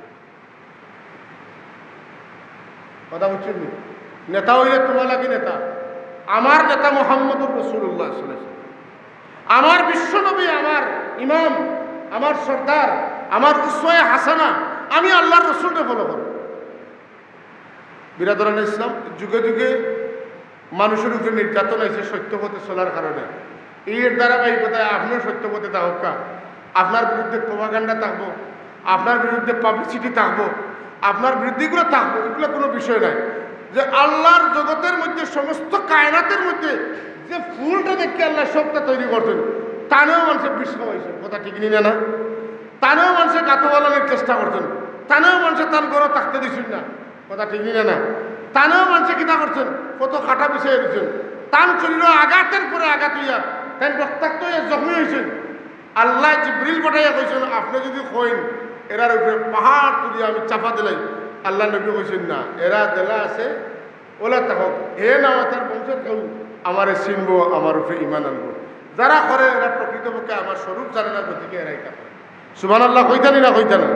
কথা বুঝছেন। নেতা হইলে তোমার লাগে নেতা, আমার নেতা মুহাম্মদুর রাসূলুল্লাহ সাল্লাল্লাহু আলাইহি ওয়াসাল্লাম, আমার বিশ্বনবী, আমার ইমাম, আমার সর্দার, আমার উসওয়ায়ে হাসানা, আমি আল্লাহর রাসূলকে ফলো করব। বিরাদরানে ইসলাম, যুগে যুগে মানুষের উপরে নির্যাতন হয়েছে সত্য পথে চলার কারণে। এর ধারাবাহিকতায় আপনিও সত্য পথে থাকা, আপনার বিরুদ্ধে প্রোপাগান্ডা থাকবো, আপনার বিরুদ্ধে পাবলিসিটি থাকবো, আপনার বিরুদ্ধেগুলো থাকবো, এগুলো কোনো বিষয় নাই। যে আল্লাহর জগতের মধ্যে, সমস্ত কায়নাতের মধ্যে যে ফুলটা দেখে আল্লাহ সবটা তৈরি করছেন, তানেও মানুষের বিষ খাওয়াইছেন, কথা ঠিক নিনে না। তানেও মানুষের গাতওয়ালানের চেষ্টা করছেন, তানেও মানুষের তার গড় থাকতে দিচ্ছেন না, কথা ঠিক নিনে না। তানেও মানুষে কিনা করছেন, কত কাটা বিষয়ে দিচ্ছেন, তান শরীর আঘাতের পরে আঘাত হইয়া তাই রক্তাক্ত হইয়া জখমি হয়েছেন। আল্লাহ জিবরিল পাঠাইয়া কইছেন, আপনি যদি কইন এরার উপরে পাহাড় তুলিয়া আমি চাপা দিলাই, আল্লাহ নবী কইছেন না, এরা জেলা আছে ওলা থাকক, হে নাও তার বংশের কেউ আমারে চিনবো, আমার উপরে ইমান আনবো। যারা করে এরা প্রকৃতপক্ষে আমার স্বরূপ জানে না, গতিকে এরাই থাকে। সুবহানাল্লাহ কইতানি না কইতানা।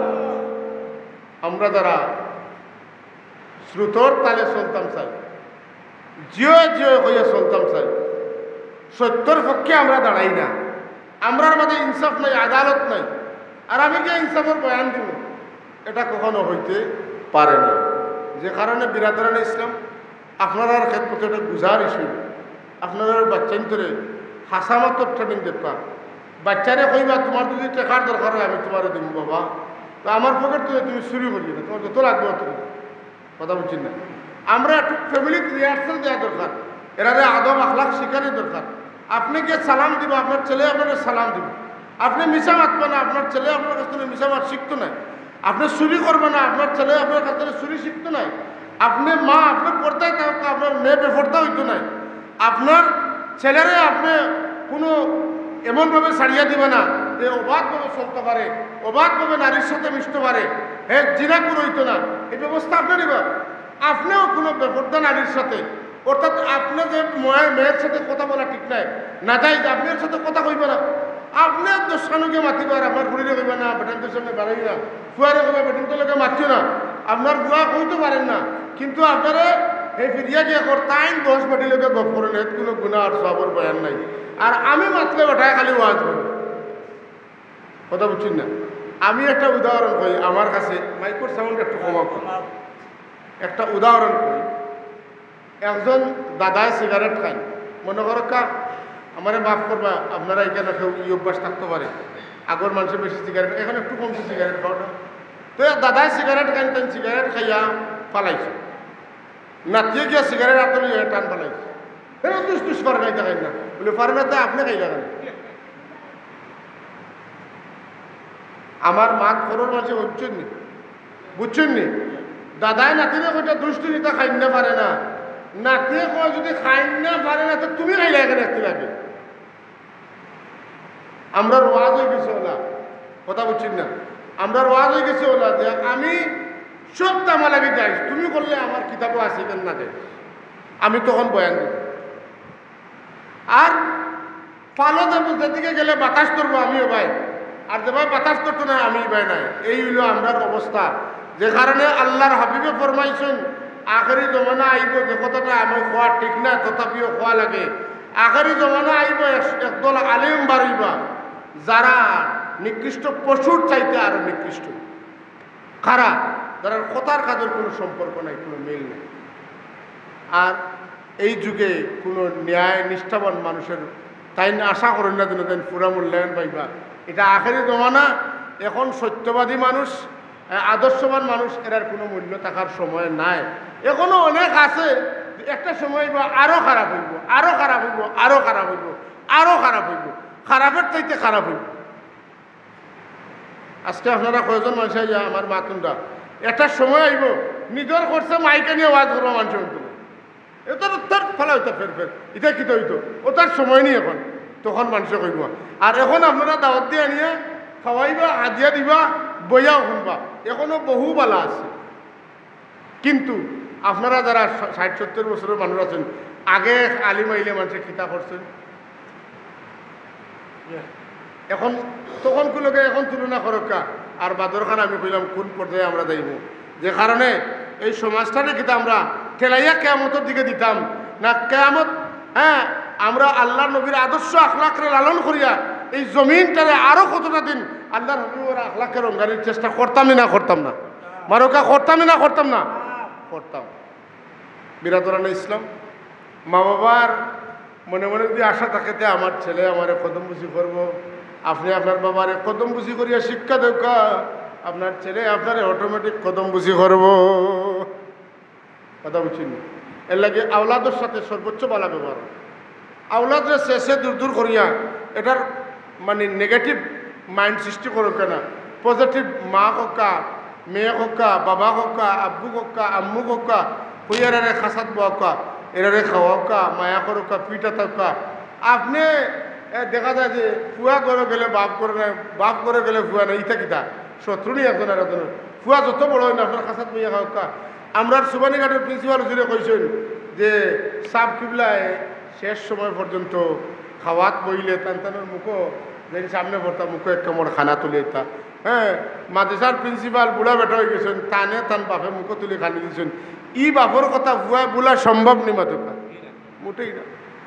আমরা যারা শ্রুতর তালে চলতাম চাই, জিও জিও হইয়া চলতাম চাই, সত্যর পক্ষে আমরা দাঁড়াই না, আমরার মধ্যে ইনসাফ নাই, আদালত নাই, আর আমি কে ইনসাফের বয়ান দিব, এটা কখনো হইতে পারে না। যে কারণে বিরাদরানে ইসলাম, আপনারা ক্ষেত্রে একটা গুজারিশ হইল, আপনারা বাচ্চান্তরে হাসামতর ট্রেনিং দেখবা, বাচ্চারে কইবা তোমার যদি টেকার দরকার হয় আমি তোমার দিব বাবা, তো আমার পকেট থেকে তুমি চুরি করি না, তোমার যত লাগবে অত, কথা বলছি না। আমরা একটু ফ্যামিলিতে রিহার্সাল দেওয়া দরকার, এরা আদব আখলাক শিখানোর দরকার। আপনি গিয়ে সালাম দিব, আপনার ছেলে আপনার সালাম দিব, আপনি মিশা মাতবে না, আপনার ছেলে আপনার কাছ থেকে মিশা মাত শিখতো না, আপনি চুরি করবে না, আপনার ছেলে আপনার কাছ থেকে চুরি শিখতো না, আপনি মা আপনার পর্দায় থাকতো, আপনার মেয়ে বেফর্দা হইতো না, আপনার ছেলেরে আপনি কোনো এমনভাবে ছাড়িয়ে দিবে না যে অবাধভাবে চলতে পারে, অবাধভাবে নারীর সাথে মিশতে পারে, হ্যাঁ জিনা কোনো হইতো না, এই ব্যবস্থা আপনি নিবা। আপনিও কোনো বেফর্দা নারীর সাথে, অর্থাৎ আপনার যে মেয়ের সাথে কথা বলা ঠিক নাই, না যাই যে আপনার সাথে কথা কইবে না, আপনার দোষানুকে মাতিব, আর আপনার ঘুরিলে কইবে না, বেটানদের সামনে বাড়াই না, ফুয়ারে কইবে বেটানদের লোকে মাতিও না, আপনার ফুয়া কইতে পারেন না, কিন্তু আপনারা এই ফিরিয়া গিয়ে কর তাই দশ বাটি লোকে গপ করেন, এর কোনো গুণা আর সবর বয়ান নাই। আর আমি মাতলে ওটাই খালি ওয়াজ করি, কথা বুঝছেন না। আমি একটা উদাহরণ কই, আমার কাছে মাইক্রোর সাউন্ড একটু কমা করি, একটা উদাহরণ কই। একজন দাদায় সিগারেট খায়, মনে করো কা আমারে মাফ করবা, আপনারা এখানে কেউ ই অভ্যাস থাকতে পারে, আগর মানুষের বেশি সিগারেট, এখন একটু কমছে সিগারেট খাওয়াটা, তো দাদায় সিগারেট খান, তাই সিগারেট খাইয়া পালাইছে। নাতিয়ে গিয়া সিগারেট হাতে লিয়ে টান পালাইছে হ্যাঁ তুস তুস পারে খাইতে খাই না বলে পারে না তো আপনি খাই লাগান আমার মাত করোর মাঝে বুঝছেন নি বুঝছেন নি দাদাই নাতিরে কইটা দুষ্টু নিতে খাইন না পারে না নাতিয়ে কয় যদি খাইন না পারে না তো তুমি খাইলে এখানে একটু লাগে আমরা ওয়াজ হয়ে গেছি ওলা কথা বুঝছেন না আমরা ওয়াজ হয়ে গেছি ওলা যে আমি সব তামা লাগে যাই তুমি করলে আমার কিতাবও আছে কেন না যাই আমি তখন বয়ান দেব আর পালো দেব যেদিকে গেলে বাতাস করবো আমিও ভাই আর যে ভাই বাতাস করতো না আমি ভাই নাই এই হইল আমরার অবস্থা যে কারণে আল্লাহর হাবিবে ফরমাইছেন আখেরি জমানা আইব যে কথাটা আমি খোয়া ঠিক না তথাপিও খোয়া লাগে আখেরি জমানা আইব একদল আলিম বাড়িবা যারা নিকৃষ্ট পশুর চাইতে আরো নিকৃষ্ট খারা যারা কথার কাজের কোনো সম্পর্ক নাই কোনো মিল নেই আর এই যুগে কোনো ন্যায় নিষ্ঠাবান মানুষের তাই না আশা করেন না যেন তাই পুরা মূল্যায়ন পাইবা এটা আখেরি জমানা এখন সত্যবাদী মানুষ আদর্শবান মানুষ এরার কোনো মূল্য থাকার সময় নাই এখনো অনেক আছে একটা সময় বা আরো খারাপ হইব আরো খারাপ হইব আরো খারাপ হইব আরো খারাপ হইব খারাপের চাইতে খারাপ হইব আজকে আপনারা কয়জন মানুষ আইয়া আমার মাতুনটা একটা সময় আইব নিজের করছে মাইকে নিয়ে ওয়াজ করবো মানুষের মধ্যে এটার উত্তর ফলা হইতো ফের ফের এটা কি হইতো ও তার সময় নেই এখন তখন মানুষে কইব আর এখন আপনারা দাওয়াত দিয়ে আনিয়া খাওয়াইবা হাজিয়া দিবা বইয়াও শুনবা এখনো বহু বালা আছে কিন্তু আপনারা যারা ষাট সত্তর বছরের মানুষ আছেন আগে আলিম আইলে মানুষের খিতা করছেন এখন তখন কুলোকে এখন তুলনা করকা আর বাদরখান আমি কইলাম কোন পর্যায়ে আমরা যাইব যে কারণে এই সমাজটাকে কিন্তু আমরা ঠেলাইয়া কেয়ামতের দিকে দিতাম না কেয়ামত হ্যাঁ আমরা আল্লাহ নবীর আদর্শ আখলাকরে লালন করিয়া এই জমিনটারে আরো কতটা দিন আল্লাহ নবীর আখলাকে রঙ্গানির চেষ্টা করতামই না করতাম না মারকা করতামই না করতাম না করতাম বিরাদরান ইসলাম মা বাবার মনে মনে যদি আশা থাকে যে আমার ছেলে আমারে কদম বুঝি করবো আপনি আপনার বাবারে কদম বুঝি করিয়া শিক্ষা দেখা আপনার ছেলে আপনার অটোমেটিক কদম বুঝি করব কথা বুঝছেন এর লাগে আওলাদের সাথে সর্বোচ্চ বালা ব্যবহার আওলাদরে শেষে দূর দূর করিয়া এটার মানে নেগেটিভ মাইন্ড সৃষ্টি করুক না পজিটিভ মা কক্কা মেয়ে কক্কা বাবা কক্কা আব্বু কক্কা আম্মু কক্কা কইয়ারে খাসাত বাক্কা এরারে খাওয়াক্কা মায়া করুকা পিঠা থাকা আপনি দেখা যায় যে ফুয়া করে গেলে বাপ করে না বাপ করে গেলে ফুয়া না ইটা কিতা শত্রু নেই একজন আর একজনের ফুয়া যত বড় হয় না আপনার খাসাত বইয়া খাওয়াক্কা আমরা সুবানীঘাটের প্রিন্সিপাল হুজুরে কইছেন যে সাব কিবলায় শেষ সময় পর্যন্ত খাওয়াত বইলে টান টানের মুখো যেন সামনে পড়তা মুখো এক কামড় খানা তুলে তা হ্যাঁ মাদ্রাসার প্রিন্সিপাল বুড়া বেটা হয়ে গেছেন টানে টান বাপে মুখো তুলে খানি দিয়েছেন ই বাপর কথা ভুয়া বলা সম্ভব নি মাতকা মোটেই না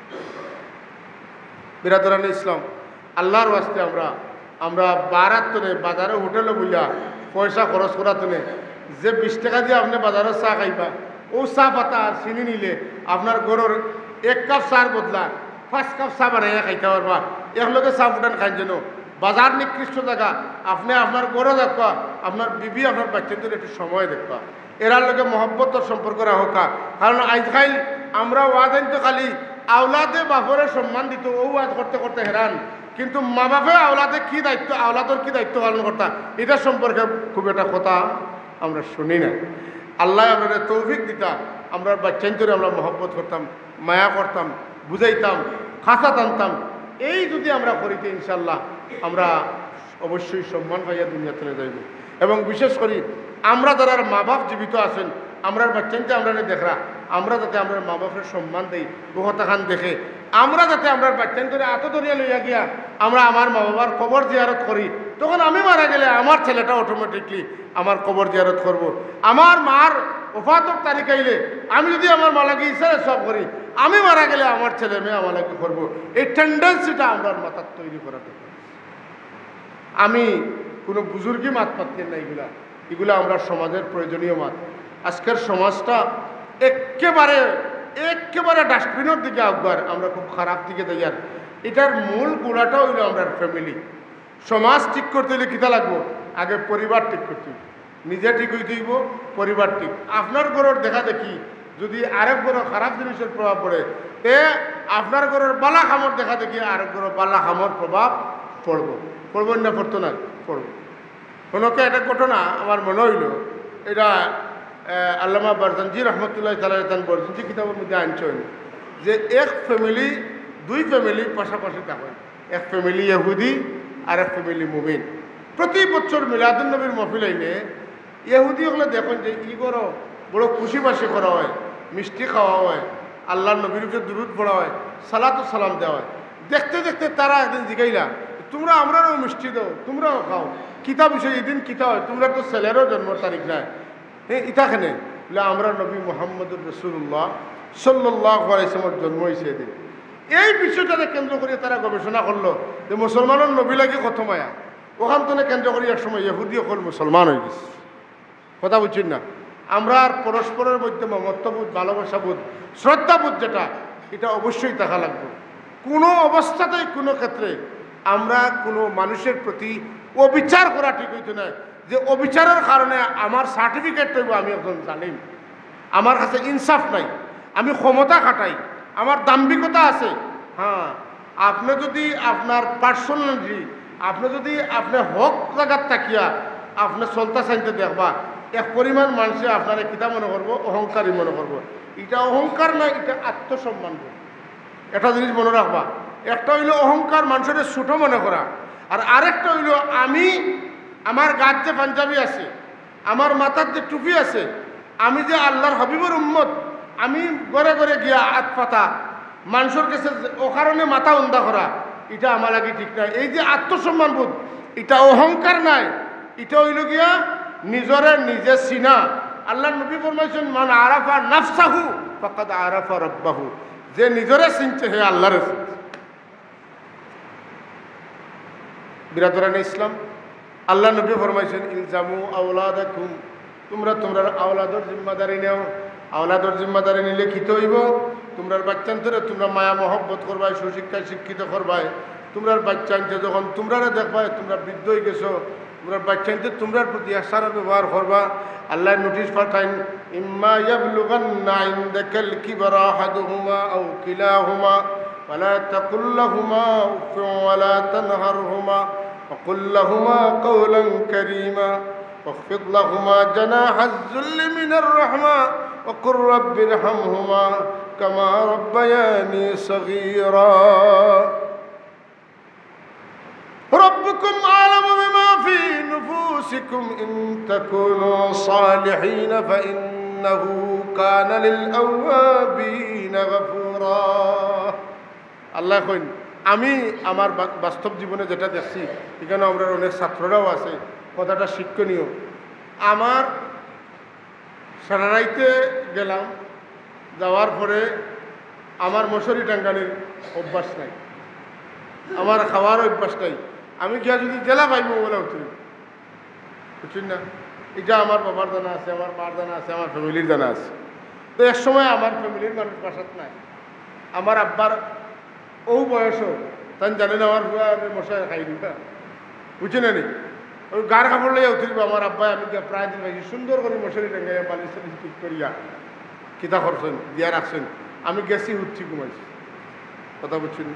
বিরাদরান ইসলাম আল্লাহর ওয়াস্তে আমরা আমরা বারাত তনে বাজারে হোটেলে বইয়া পয়সা খরচ করা তনে যে বিশ টাকা দিয়ে আপনি বাজারে চা খাইবা ও চা পাতা আর চিনি নিলে আপনার গরুর এক কাপ চার বদলা পাঁচ কাপ চা বানাইয়া খাইতে পারবা একলগে চা ফুটান খাই যেন বাজার নিকৃষ্ট জায়গা আপনি আপনার গরু দেখবা আপনার বিবি আপনার বাচ্চাদের একটু সময় দেখবা এরার লগে মহব্বতর সম্পর্ক রাখা কারণ আজকাল আমরা ওয়াজ আনতে খালি আওলাদে বাপরে সম্মান দিত ও ওয়াজ করতে করতে হেরান কিন্তু মা বাপে আওলাদে কি দায়িত্ব আওলাদর কি দায়িত্ব পালন করতা এটা সম্পর্কে খুব একটা কথা আমরা শুনি না আল্লাহ আমরা তৌফিক দিতা আমরা বাচ্চান্তরে আমরা মহব্বত করতাম মায়া করতাম বুঝাইতাম খাসা টানতাম এই যদি আমরা করিতে ইনশাল্লাহ আমরা অবশ্যই সম্মান পাইয়া দুনিয়া চলে যাইব এবং বিশেষ করে আমরা যারা মা বাপ জীবিত আছেন আমরা বাচ্চাকে আমরা দেখরা আমরা যাতে আমরা মা বাপের সম্মান দিই বহুতা খান দেখে আমরা যাতে আমরা বাচ্চান করে আত দরিয়া লইয়া গিয়া আমরা আমার মা বাবার কবর জিয়ারত করি তখন আমি মারা গেলে আমার ছেলেটা অটোমেটিকলি আমার কবর জিয়ারত করব। আমার মার ওফাতর তারিখ আইলে আমি যদি আমার মালাকে ইচ্ছারে সব করি আমি মারা গেলে আমার ছেলে মেয়ে আমাকে করবো এই টেন্ডেন্সিটা আমরা মাথার তৈরি করাতে আমি কোনো বুজুর্গি মাত পাচ্ছি না এগুলা এগুলো আমরা সমাজের প্রয়োজনীয় মাত আজকের সমাজটা একেবারে একেবারে ডাস্টবিনের দিকে আগার আমরা খুব খারাপ দিকে দেয়ার এটার মূল গোড়াটা হইল আমরা ফ্যামিলি সমাজ ঠিক করতে হলে কিতা লাগবো আগে পরিবার ঠিক করতে নিজে ঠিক হইতে হইব পরিবার ঠিক আপনার ঘরের দেখা দেখি যদি আরেক বড় খারাপ জিনিসের প্রভাব পড়ে তে আপনার ঘরের বালা খামর দেখা দেখি আরেক বড় বালা খামর প্রভাব পড়ব পড়ব না পড়তো না পড়ব কোনোকে একটা ঘটনা আমার মনে হইল এটা আল্লামা বারজানজি রহমতুল্লাহ তালান বারজানজি কিতাবের মধ্যে আনছেন যে এক ফ্যামিলি দুই ফ্যামিলি পাশাপাশি থাকেন এক ফ্যামিলি ইহুদি আর এক ফ্যামিলি মুমিন প্রতি বছর মিলাদুন নবীর মহফিল আইলে ইহুদি হলে দেখুন যে ই করো বড় খুশিবাসি করা হয় মিষ্টি খাওয়া হয় আল্লাহর নবীর উপরে দুরুদ পড়া হয় সালাতু সালাম দেওয়া হয় দেখতে দেখতে তারা একদিন জিগাইলা তোমরা আমরাও মিষ্টি দাও তোমরাও খাও কিতা বিষয় এদিন কিতা হয় তোমরা তো ছেলেরও জন্ম তারিখ নাই হ্যাঁ ইতাখানে বলে আমরা নবী মোহাম্মদুর রসুল্লাহ সাল্লাহ আলাইসলামের জন্ম হয়েছে এদিন এই বিষয়টাকে কেন্দ্র করে তারা গবেষণা করলো যে মুসলমানের নবী লাগে কত মায়া ওখান থেকে কেন্দ্র করে এক সময় ইহুদি হল মুসলমান হয়ে গেছে কথা বুঝছেন না আমরা আর পরস্পরের মধ্যে মমত্ববোধ ভালোবাসাবোধ শ্রদ্ধাবোধ যেটা এটা অবশ্যই দেখা লাগবে কোনো অবস্থাতেই কোনো ক্ষেত্রে আমরা কোনো মানুষের প্রতি অবিচার করা ঠিক হইতো না যে অবিচারের কারণে আমার সার্টিফিকেট তৈব আমি এখন জানি আমার কাছে ইনসাফ নাই আমি ক্ষমতা খাটাই আমার দাম্ভিকতা আছে হ্যাঁ আপনি যদি আপনার পার্সোনালিটি আপনি যদি আপনি হক জায়গার তাকিয়া আপনি চলতা চাইতে দেখবা এক পরিমাণ মানুষে আপনারা কিতা মনে করবো অহংকারী মনে করবো এটা অহংকার না এটা আত্মসম্মান একটা জিনিস মনে রাখবা একটা হইল অহংকার মানুষের ছোট মনে করা আর আরেকটা হইল আমি আমার গাছ যে পাঞ্জাবি আছে আমার মাথার যে টুপি আছে আমি যে আল্লাহর হাবিবুর উম্মত আমি ঘরে ঘরে গিয়া হাত পাতা মানুষের কাছে ও কারণে মাথা উন্দা করা এটা আমার লাগে ঠিক নাই এই যে আত্মসম্মান বোধ এটা অহংকার নাই এটা হইল গিয়া নিজরে নিজে চিনা আল্লাহ নবী ফরমাইছেন মান আরাফা নাফসাহু ফাকাদ আরাফা রাব্বাহু যে নিজরে চিনছে হে আল্লাহরে চিনছে বিরাদরানে ইসলাম আল্লাহ নবী ফরমাইছেন ইলজামু আওলাদাকুম তোমরা তোমরার আওলাদর জিম্মাদারি নেও আওলাদর জিম্মাদারি নিলে খিত হইব তোমরার বাচ্চান্তরে তোমরা মায়া মহব্বত করবাই সুশিক্ষায় শিক্ষিত করবাই তোমরার বাচ্চান্তে যখন তোমরারে দেখবাই তোমরা বৃদ্ধ হয়ে গেছো তোমরা বাচ্চান্তে তোমরার প্রতি আশার ব্যবহার করবা আল্লাহ নোটিশ পাঠাইন ইম্মা ইয়াবলুগান্না ইনদাকাল কিবরা আহাদুহুমা আও কিলাহুমা ফালা তাকুল লাহুমা উফ ওয়ালা তানহারহুমা وقل لهما قولا كريما واخفض لهما جناح الذل من الرحمة وقل رب ارحمهما كما ربياني صغيرا ربكم أعلم بما في نفوسكم إن تكونوا صالحين فإنه كان للأوابين غفورا الله يخوين আমি আমার বাস্তব জীবনে যেটা দেখছি এখানে আমরা অনেক ছাত্ররাও আছে কথাটা শিক্ষণীয় আমার সারারাইতে গেলাম যাওয়ার পরে আমার মশারি টাঙ্গানির অভ্যাস নাই আমার খাওয়ার অভ্যাস নাই আমি গিয়া যদি জেলা পাইব বলে উঠি বুঝছেন না এটা আমার বাবার দানা আছে আমার মার দানা আছে আমার ফ্যামিলির দানা আছে তো এক সময় আমার ফ্যামিলির মানুষ বাসাত নাই আমার আব্বার ও বয়সও তাই জানেন আমার মশাই খাই দিবা বুঝছে না নি ওই গার কাপড় লইয়া উঠিব আমার আব্বাই আমি প্রায় দিন পাইছি সুন্দর করে মশারি টাঙ্গাইয়া বালিশ টালিশ ঠিক করিয়া কিতা করছেন দিয়া রাখছেন আমি গেছি উঠছি ঘুমাইছি কথা বুঝছেন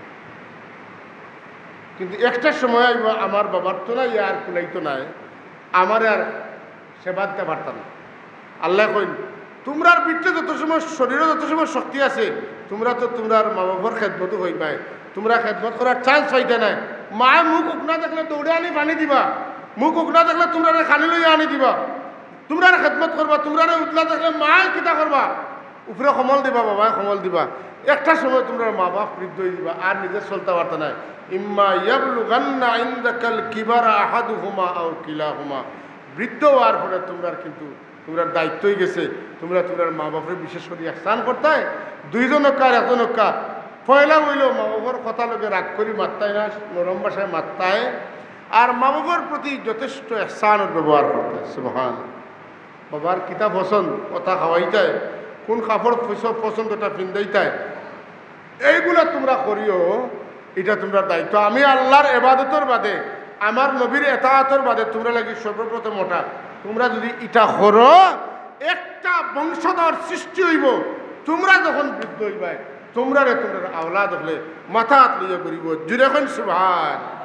কিন্তু একটার সময় আমার বাবার তো নাই আর কুলাইতো নাই আমার আর সেবা দিতে পারতাম না আল্লাহ কইন তোমরার বৃত্তে যত সময় শরীরে যত সময় শক্তি আছে তোমরা তো তোমরার মা বাবার খেদমতো হই পায় তোমরা খেদমত করার চান্স পাইতে নাই মা মুখ উকনা দেখলে দৌড়ে আনি পানি দিবা মুখ উকনা দেখলে তোমরা খালি লইয়া আনি দিবা তোমরা খেদমত করবা তোমরা উতলা দেখলে মা কিতা করবা উপরে সমল দিবা বাবা সমল দিবা একটা সময় তোমরা মা বাপ বৃদ্ধ হয়ে দিবা আর নিজের চলতে পারতে নাই ইম্মা ইয়াবলুগান্না ইনদাকাল কিবারা আহাদুহুমা আও কিলাহুমা বৃদ্ধ হওয়ার পরে তোমরা কিন্তু তোমরা দায়িত্ব হয়ে গেছে তোমরা তোমরা মা বাপের বিশেষ করে স্নান করতে দুইজন কার একজন কার পয়লা হইল মা বাবার কথা লোকে রাগ করি মাত্তায় না নরম ভাষায় মাত্তায় আর মা বাবার প্রতি যথেষ্ট স্নানের ব্যবহার করতে সুবহান বাবার কিতা পছন্দ কথা খাওয়াইতায় কোন কাপড় সব পছন্দটা পিন্দাইতায় এইগুলা তোমরা করিও এটা তোমরা দায়িত্ব আমি আল্লাহর এবাদতের বাদে আমার নবীর এতাআতের বাদে তোমরা লাগি সর্বপ্রথম ওটা তোমরা যদি ইটা করো একটা বংশধর সৃষ্টি হইব তোমরা যখন বৃদ্ধ হইবাই তোমরা রে তোমরা আওলাদ হলে মাথা লইয়া করিব জুড়ে এখন সুবহান